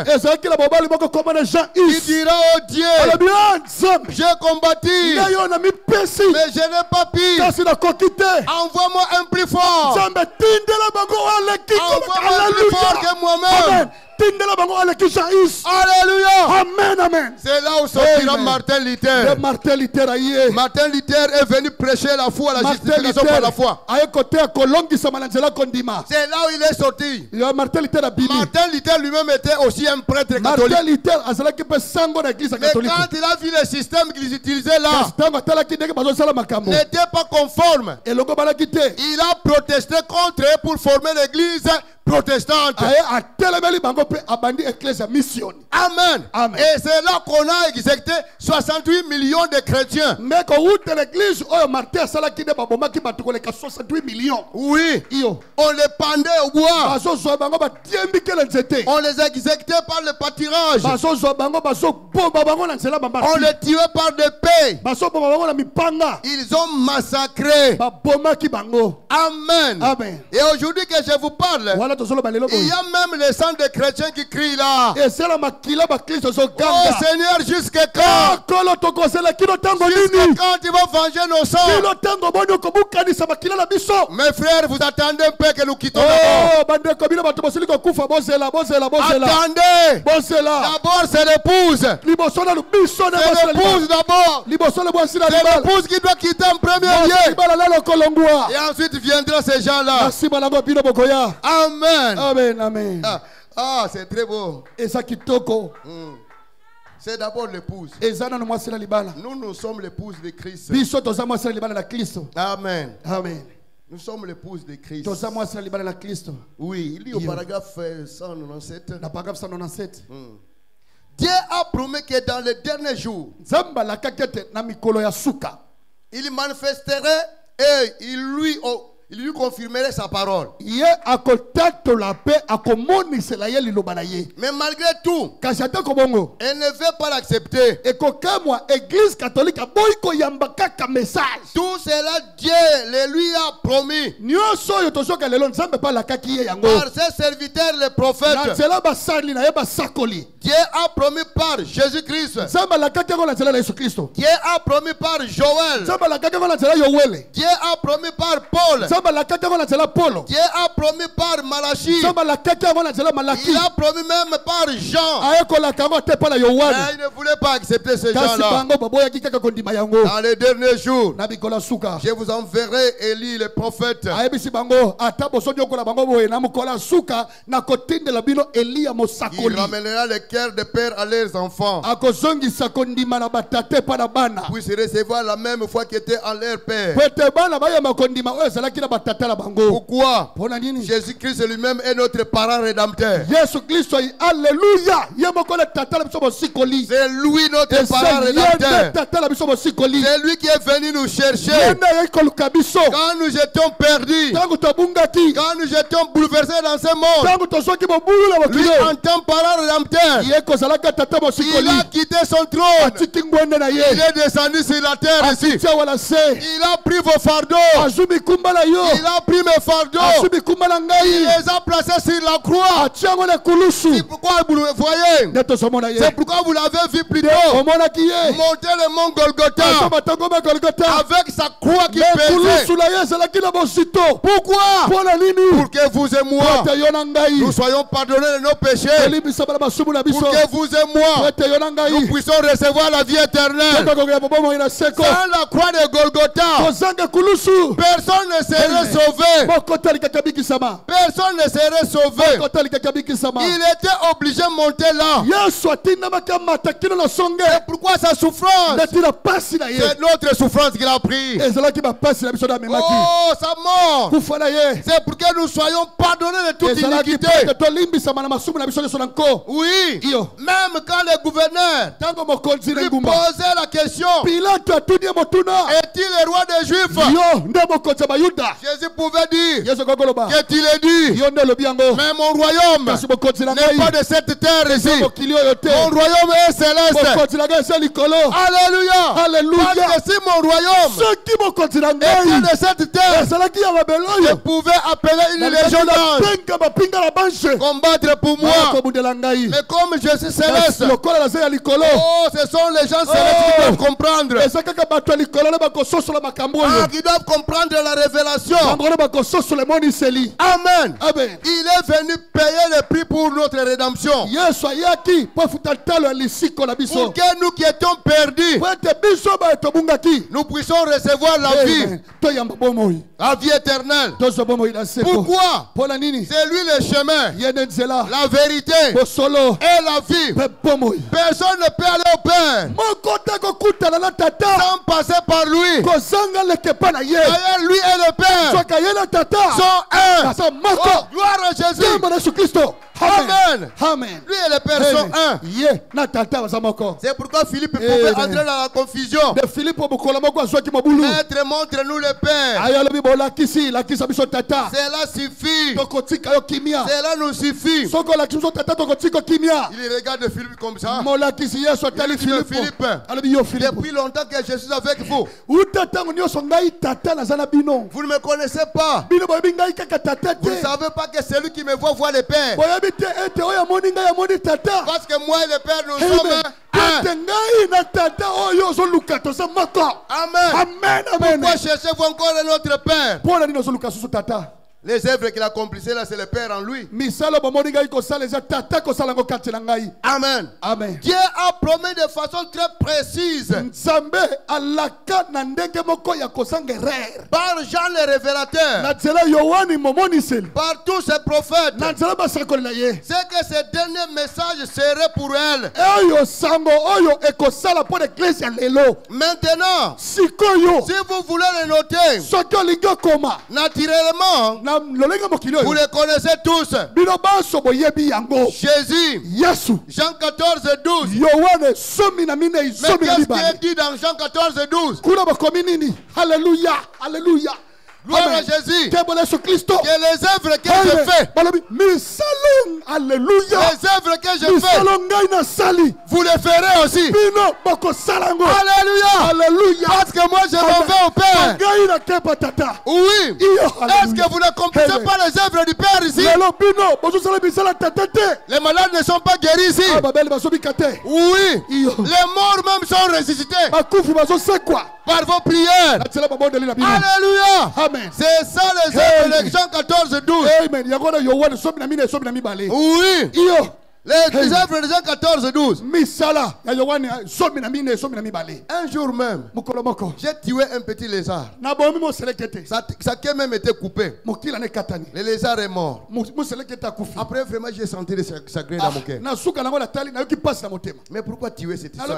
Il dira au Dieu, j'ai combattu, mais je n'ai pas pu. Envoie-moi un plus fort. Envoie-moi plus fort que moi-même. Alléluia. Amen, amen. C'est là où sortira Martin Luther. Martin Luther Martin Luther est venu prêcher la foi, la justification par la foi. C'est là où il est sorti. Martin Luther Martin Luther lui-même était aussi un prêtre catholique. Mais quand il a vu le système qu'ils utilisaient là, n'était pas conforme. Il a protesté contre eux pour former l'église protestante. Amen. Amen. Et c'est là qu'on a exécuté soixante-huit millions de chrétiens. Oui. On les pendait au bois. On les exécutait par le pâturage. On les tuait par des paix. Ils ont massacré. Amen. Amen. Et aujourd'hui que je vous parle, il y a même les sang de chrétiens qui crient là. Oh Seigneur, jusqu'à quand? Jusqu'à quand tu vas venger nos sangs? Mes frères, vous attendez un peu que nous quittons d'abord. Attendez. D'abord, c'est l'épouse. C'est l'épouse d'abord. C'est l'épouse qui doit quitter en premier lieu. Et ensuite viendra ces gens-là. Amen. Amen, amen. Ah, ah c'est très beau. Mm. C'est d'abord l'épouse. Nous, nous sommes l'épouse de Christ. Amen. Amen. Nous sommes l'épouse de Christ. Oui, il dit au paragraphe cent quatre-vingt-dix-sept. Mm. Dieu a promis que dans les derniers jours, il manifesterait et il lui... Il lui confirmerait sa parole. Mais malgré tout, elle ne veut pas l'accepter. Tout cela, Dieu le lui a promis. Par ses serviteurs, les prophètes. Dieu a promis par Jésus-Christ. Dieu a promis par Joël. Dieu a promis par Paul. Dieu a promis par Malachie. Il a promis même par Jean. Mais il ne voulait pas accepter ces gens-là. Dans les derniers jours, je vous enverrai Élie le prophète. Il ramènera le cœur des pères à leurs enfants. Puissent recevoir la même foi qui était en leur père. Pourquoi? Jésus-Christ lui-même est notre parent rédempteur. Alléluia. C'est lui notre parent rédempteur. C'est lui qui est venu nous chercher. Quand nous étions perdus, quand nous étions bouleversés dans ce monde, lui en tant que parent rédempteur, il a quitté son trône. Il est descendu sur la terre ici. Il a pris vos fardeaux. Il a pris mes fardeaux. Il les a placés sur la croix. C'est pourquoi vous le voyez. C'est pourquoi vous l'avez vu plus tôt. Monter le mont Golgotha avec sa croix qui pesait. Pourquoi? Pour que vous et moi nous soyons pardonnés de nos péchés. pour que vous et moi, nous puissions recevoir la vie éternelle. Sans la croix de Golgotha, personne ne serait sauvé. Personne ne serait sauvé. Il était obligé de monter là. Et pourquoi sa souffrance? C'est notre souffrance qu'il a pris. Oh, sa mort. C'est pour que nous soyons pardonnés de toute iniquité. Oui. Même quand le gouverneur lui posait la question, est-il le roi des Juifs? Jésus pouvait dire, qu'est-il a dit? Mais mon royaume n'est pas de cette terre ici. Mon royaume est céleste. Alléluia. Alléluia. Parce que si mon royaume était de cette terre, je pouvais appeler une légion d'anges combattre pour moi. Mais comme je suis céleste, oh, ce sont les gens célestes qui doivent comprendre. Ah, qui doivent comprendre la révélation. Amen. Amen. Il est venu payer le prix pour notre rédemption. Pour que nous qui étions perdus, nous puissions recevoir la vie. La vie éternelle. Pourquoi? C'est lui le chemin, la vérité et la vie. Personne ne peut aller au Père sans passer par lui. D'ailleurs, lui et le Père sont un. Oh, gloire à Jésus. Amen. Amen. Lui et le Père sont un. C'est pourquoi Philippe pouvait entrer dans la confusion. Maître, montre-nous le Père. Cela suffit. Cela nous suffit. Il regarde Philippe comme ça. Il dit, Philippe, depuis longtemps que je suis avec vous, vous ne me connaissez pas. Vous ne savez pas que celui qui me voit voit le Père. Parce que moi et le Père nous sommes un. Amen. Pourquoi cherchez-vous encore un autre Père? Les œuvres qu'il accomplissait là, c'est le Père en lui. Amen. Amen. Dieu a promis de façon très précise par Jean le révélateur, par tous ses prophètes, c'est que ce dernier message serait pour elle. Maintenant, si vous voulez le noter, naturellement, vous les connaissez tous. Jésus. Jean quatorze, douze. Mais qu'est-ce qui est dit dans Jean quatorze, douze? Alléluia. Alléluia. Gloire à Jésus. Que les œuvres que je fais, alléluia, les œuvres que je fais, vous les ferez aussi. Alléluia. Alléluia. Parce que moi je m'en vais au Père. Oui. Est-ce que vous ne comprenez pas les œuvres du Père ici? Les malades ne sont pas guéris ici. Oui. Les morts même sont ressuscités par vos prières. Alléluia. Amen. C'est ça les œuvres de Jean quatorze, douze. Amen. Oui. Les, les œuvres de Jean quatorze, douze. Un jour même, j'ai tué un petit lézard. Sa, sa queue même était coupée. Le lézard est mort. Après, vraiment, j'ai senti le chagrin dans mon cœur. Mais pourquoi tuer cette histoire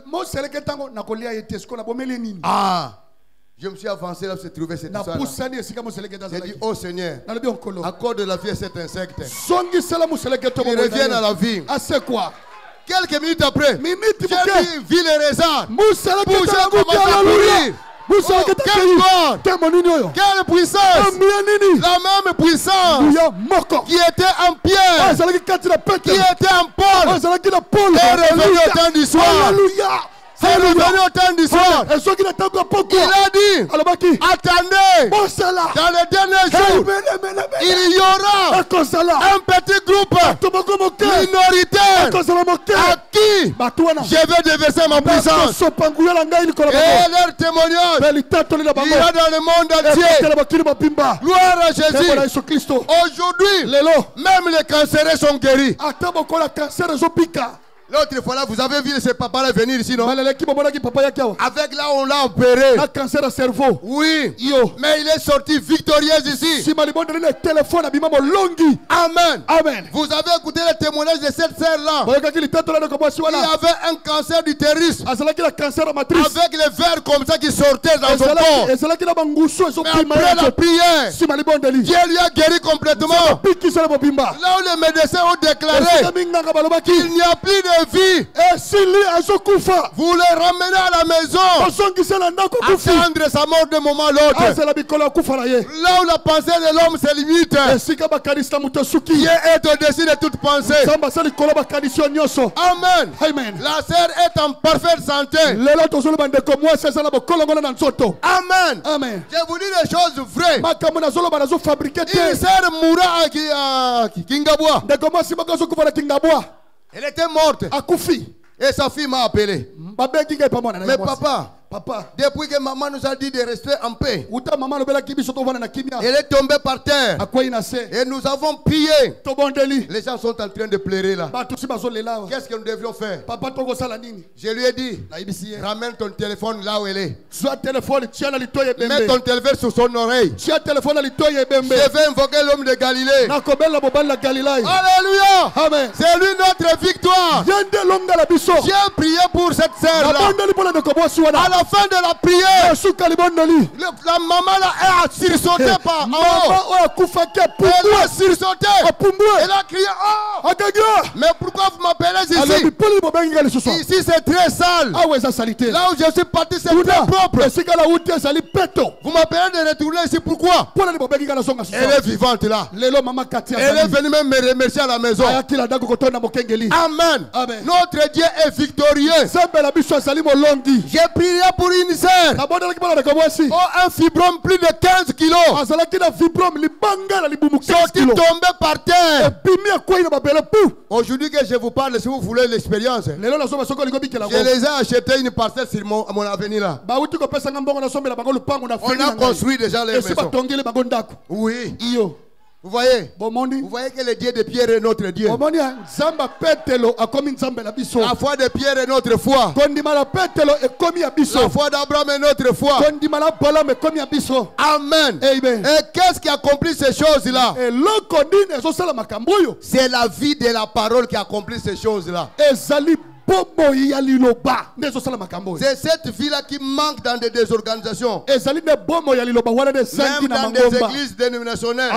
ici? Ah! Je me suis avancé là pour se trouver cette histoire. J'ai dit, oh Seigneur, accorde la vie à cet insecte. Il revient à la vie. Quelques minutes après, j'ai vu les lézards bouger comme un bruit. Oh, quelle force, quelle puissance, la même puissance qui était en Pierre, qui était en Paul, est revenue au temps du soir. C'est revenu au temps du soir. Il a dit, attendez, dans les derniers jours, il y aura un petit groupe minoritaire à qui dit, je vais déverser ma puissance. Et leur témoignage ira dans le monde entier. Gloire à Jésus. Aujourd'hui, même les cancéreux sont guéris. L'autre fois là, vous avez vu ce papa-là venir ici, non? Avec là, on l'a opéré. cancer de cerveau. Oui. Yo. Mais il est sorti victorieux ici. Amen. Amen. Vous avez écouté le témoignage de cette sœur-là. Il y avait un cancer d'utérus. Avec les vers comme ça qui sortaient dans son corps. Mais après la prière, Dieu lui a guéri complètement. Là où les médecins ont déclaré qu'il n'y a plus de vie, vous les ramenez à la maison, attendre sa mort d'un moment à l'autre. Là où la pensée de l'homme se limite, Dieu est au-dessus de toute pensée. Amen. Amen. La sœur est en parfaite santé. Amen. Amen. Je vous dis des choses vraies. Une sœur mourra à Kingabwa. Elle était morte. Et sa fille m'a appelé. Mais papa, Papa, depuis que maman nous a dit de rester en paix, elle est tombée par terre. Et nous avons prié. Les gens sont en train de pleurer là. Qu'est-ce que nous devions faire? Je lui ai dit, ramène ton téléphone là où elle est. Mets ton téléphone sur son oreille. Je vais invoquer l'homme de Galilée. Alléluia. Amen. C'est lui notre victoire. J'ai prié pour cette sœur là. À la fin de la prière, le, la maman là a sursauté par en haut. Elle a sursauté. Elle a crié, oh! Mais pourquoi vous m'appelez ici? Ici c'est très sale. Là où je suis parti c'est très propre. Vous m'appelez de retourner ici, pourquoi? Elle est vivante là. Elle est venue même me remercier à la maison. Amen. Amen. Notre Dieu est victorieux. J'ai prié pour une sœur. Oh, un fibrome plus de quinze kilos. Sorti tombé par terre. Aujourd'hui que je vous parle, si vous voulez l'expérience, je les ai acheté une parcelle sur mon, mon avenir là. On a construit déjà les maisons. Oui. Vous voyez? Vous voyez que le Dieu de Pierre est notre Dieu. La foi de Pierre est notre foi. La foi d'Abraham est notre foi. Amen. Amen. Et qu'est-ce qui accomplit ces choses-là? C'est la vie de la parole qui accomplit ces choses-là. C'est cette vie-là qui manque dans des désorganisations. Même dans des églises dénominationnelles.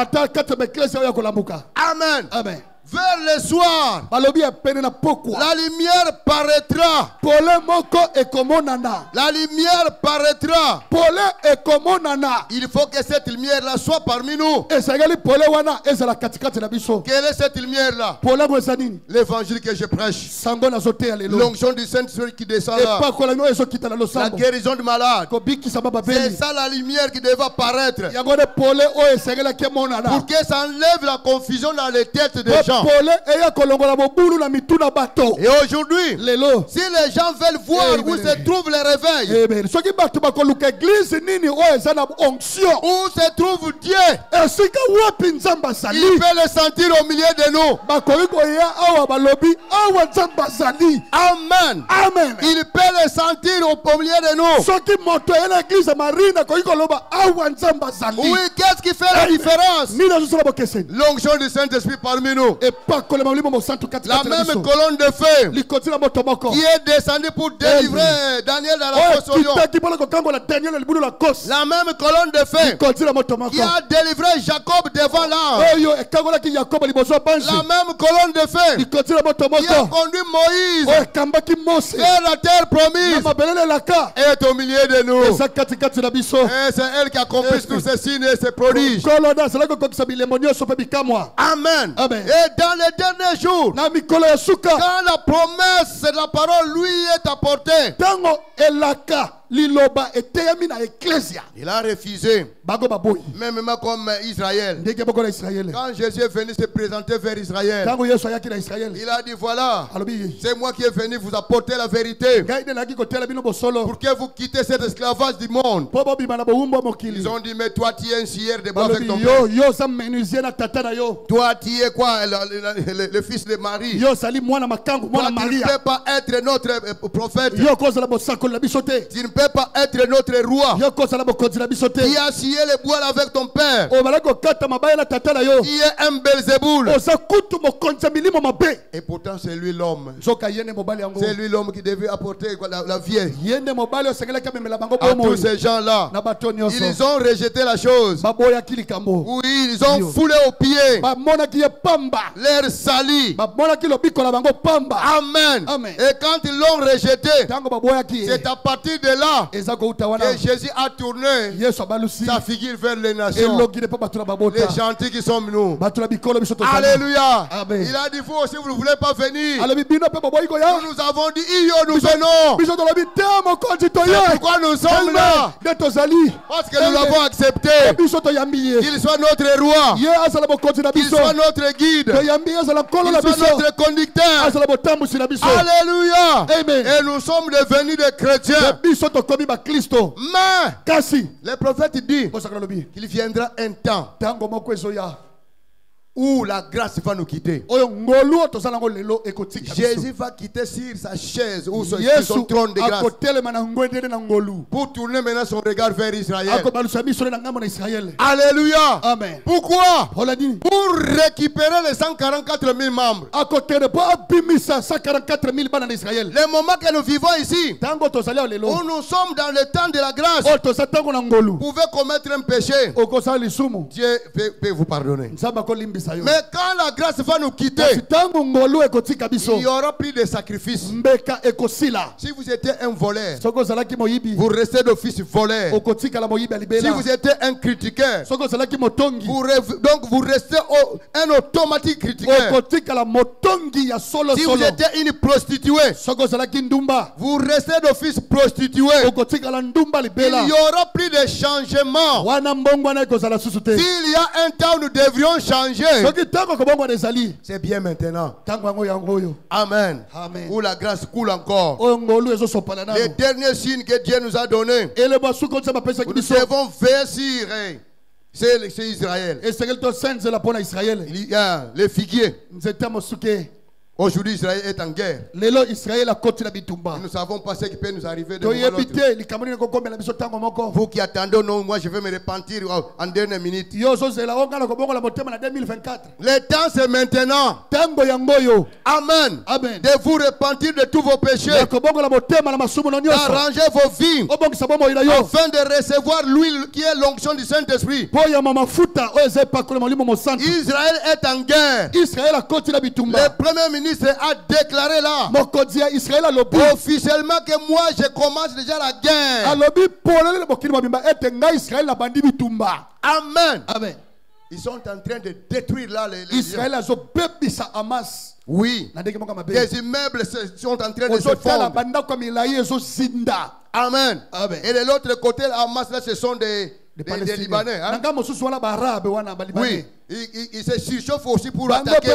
Amen. Amen. Vers le soir, la lumière paraîtra. La lumière paraîtra. Il faut que cette lumière-là soit parmi nous. Quelle est cette lumière-là? L'évangile que je prêche. L'onction du Saint-Esprit qui descend là. La guérison du malade. C'est ça la lumière qui devait apparaître. Pour que ça enlève la confusion dans les têtes des gens. Et aujourd'hui, si les gens veulent voir où se trouve le réveil, où se trouve Dieu, il peut le sentir au milieu de nous. Amen. Amen. Il peut le sentir au milieu de nous. Oui, qu'est-ce qui fait la différence? L'onction du Saint-Esprit parmi nous. La même colonne de feu qui est descendue pour délivrer Daniel dans la fosse au lion. La même colonne de feu qui a délivré Jacob devant l'ange. La même colonne de feu qui a conduit Moïse vers la terre promise est au milieu de nous. Et c'est elle qui accomplit tous ces signes et ces prodiges. Amen. Et dans les derniers jours, quand la promesse de la parole lui est apportée, Il a refusé. Même comme Israël. Quand Jésus est venu se présenter vers Israël, il a dit voilà, c'est moi qui est venu vous apporter la vérité pour que vous quittez cet esclavage du monde. Ils ont dit mais toi tu es un scieur de bois avec ton père. Toi tu es quoi, le, le, le, le fils de Marie. Toi tu ne peux pas être notre prophète. Tu ne peux pas être notre roi. Tu as scié les bois avec ton père. Tu es un Belzéboul. Et pourtant c'est lui l'homme. C'est lui l'homme qui devait apporter la, la vie à tous ces gens-là. Ils ont rejeté la chose. Oui, ils ont foulé aux pieds l'air sali. Amen. Amen. Et quand ils l'ont rejeté, c'est à partir de là que Jésus a tourné sa figure vers les nations. Les gentils qui sommes nous. Alléluia. Amen. Il a dit vous aussi vous ne voulez pas venir. Nous nous avons dit nous venons. C'est pourquoi nous sommes là. Parce que nous l'avons accepté. Qu'il soit notre roi. Qu'il soit notre guide. Qu'il soit notre conducteur. Alléluia. Amen. Et nous sommes devenus des chrétiens. Mais les prophètes disent qu'il viendra un temps où la grâce va nous quitter. Jésus va quitter sur sa chaise ou sur son trône de grâce pour tourner maintenant son regard vers Israël. Alléluia. Amen. Pourquoi? Pour récupérer les cent quarante-quatre mille membres. Le moment que nous vivons ici, où nous sommes dans le temps de la grâce, vous pouvez commettre un péché, Dieu peut, peut vous pardonner. Mais quand la grâce va nous quitter, il y aura plus de sacrifices. Si vous étiez un voleur, vous restez d'office voleur. Si vous étiez un critiqueur, vous, donc vous restez au, un automatique critiqueur. Si vous étiez une prostituée, vous restez d'office prostituée. Il y aura plus de changements. S'il y a un temps où nous devrions changer, c'est bien maintenant. Amen. Amen. Où la grâce coule encore. Les derniers signes que Dieu nous a donnés, nous devons veiller. C'est Israël. Il y a les figuiers. Aujourd'hui, Israël est en guerre. Nous ne savons pas ce qui peut nous arriver de l'autre. Vous qui attendez, non, moi je vais me repentir en dernière minute. Le temps c'est maintenant. Amen. Amen. De vous repentir de tous vos péchés. D'arranger vos vies afin de recevoir l'huile qui est l'onction du Saint-Esprit. Israël est en guerre. Le premier ministre a déclaré là officiellement que moi je commence déjà la guerre. Amen. Amen. Ils sont en train de détruire là les, les Israël. Oui. Des immeubles sont en train de se fondre. Amen. Amen. Et de l'autre côté, Hamas là, ce sont des Des, des Libanais. Hein? Oui. Il, il, il se surchauffe aussi pour attaquer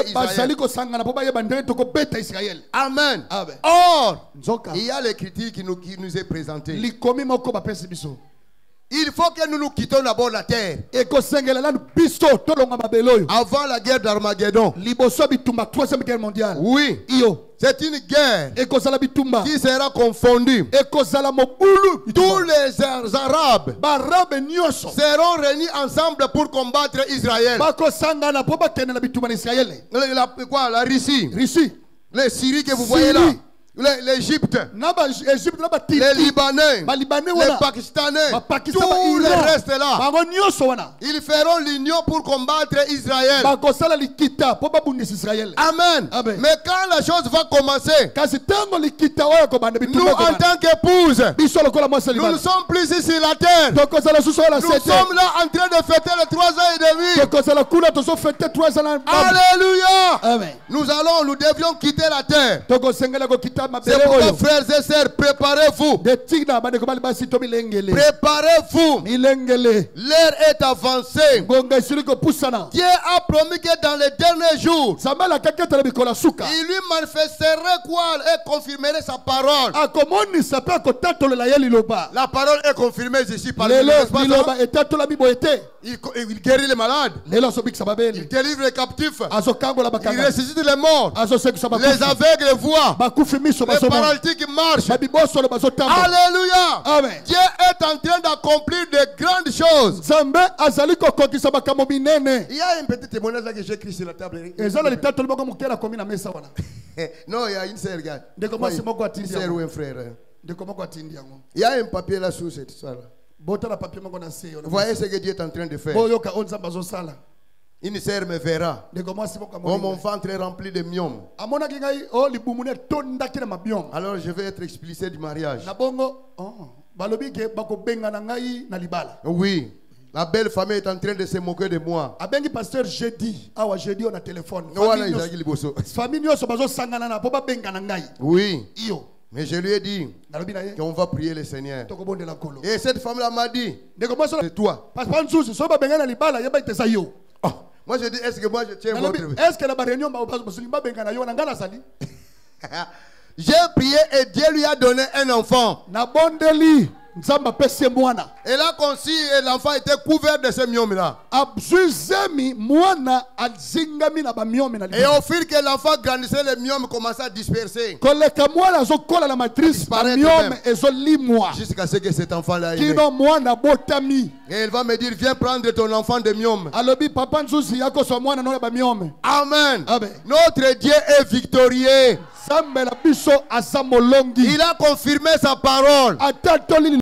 Israël. Amen. Amen. Or, il y a les critiques qui nous, qui nous est présenté. Il faut que nous nous quittions d'abord la terre. Avant la guerre d'Armageddon. Oui. C'est une guerre qui sera confondue. Tous les Arabes seront réunis ensemble pour combattre Israël. La, quoi, la Russie, les Syries que vous voyez là. L'Égypte, les Libanais, les Pakistanais, tout le reste là, ils feront l'union pour combattre Israël. Amen. Amen. Mais quand la chose va commencer, nous en tant qu'épouses, nous ne sommes plus ici sur la terre. Nous sommes là en train de fêter les trois ans et demi. Alléluia. Amen. Nous allons, nous devions quitter la terre. C'est pourquoi, frères et sœurs, préparez-vous. Préparez-vous. L'heure est avancée. Dieu a promis que dans les derniers jours, il lui manifesterait quoi et confirmerait sa parole. La parole est confirmée ici par le il, il guérit les malades. Il délivre les captifs. Il ressuscite les morts. Les aveugles voient. Les paralytiques marchent. Alléluia. Amen. Dieu est en train d'accomplir de grandes choses. Il y a un petit témoignage là que j'ai écrit sur la table. Non, il y a une sœur, regarde. Une sœur ou un frère. Il y a un papier là sous cette salle. Vous voyez ce que Dieu est en train de faire. Une sœur me verra. Oh, mon ventre est rempli de myome. Alors je vais être expulsé du mariage. Oui. La belle famille est en train de se moquer de moi. Abengi pasteur jeudi. Awa jeudi on a téléphone. Oui. Mais je lui ai dit qu'on va prier le Seigneur. Et cette femme-là m'a dit, c'est toi. Oh. Moi je dis, est-ce que moi je tiens votre... Est-ce que la réunion j'ai prié et Dieu lui a donné un enfant. Et là, conçu, et l'enfant était couvert de ce myome-là. Et au fil que l'enfant grandissait, le myome commençait à disperser. Jusqu'à ce que cet enfant-là est né. Et elle va me dire, viens prendre ton enfant de myome. Amen. Amen. Notre Dieu est victorieux. Il a confirmé sa parole.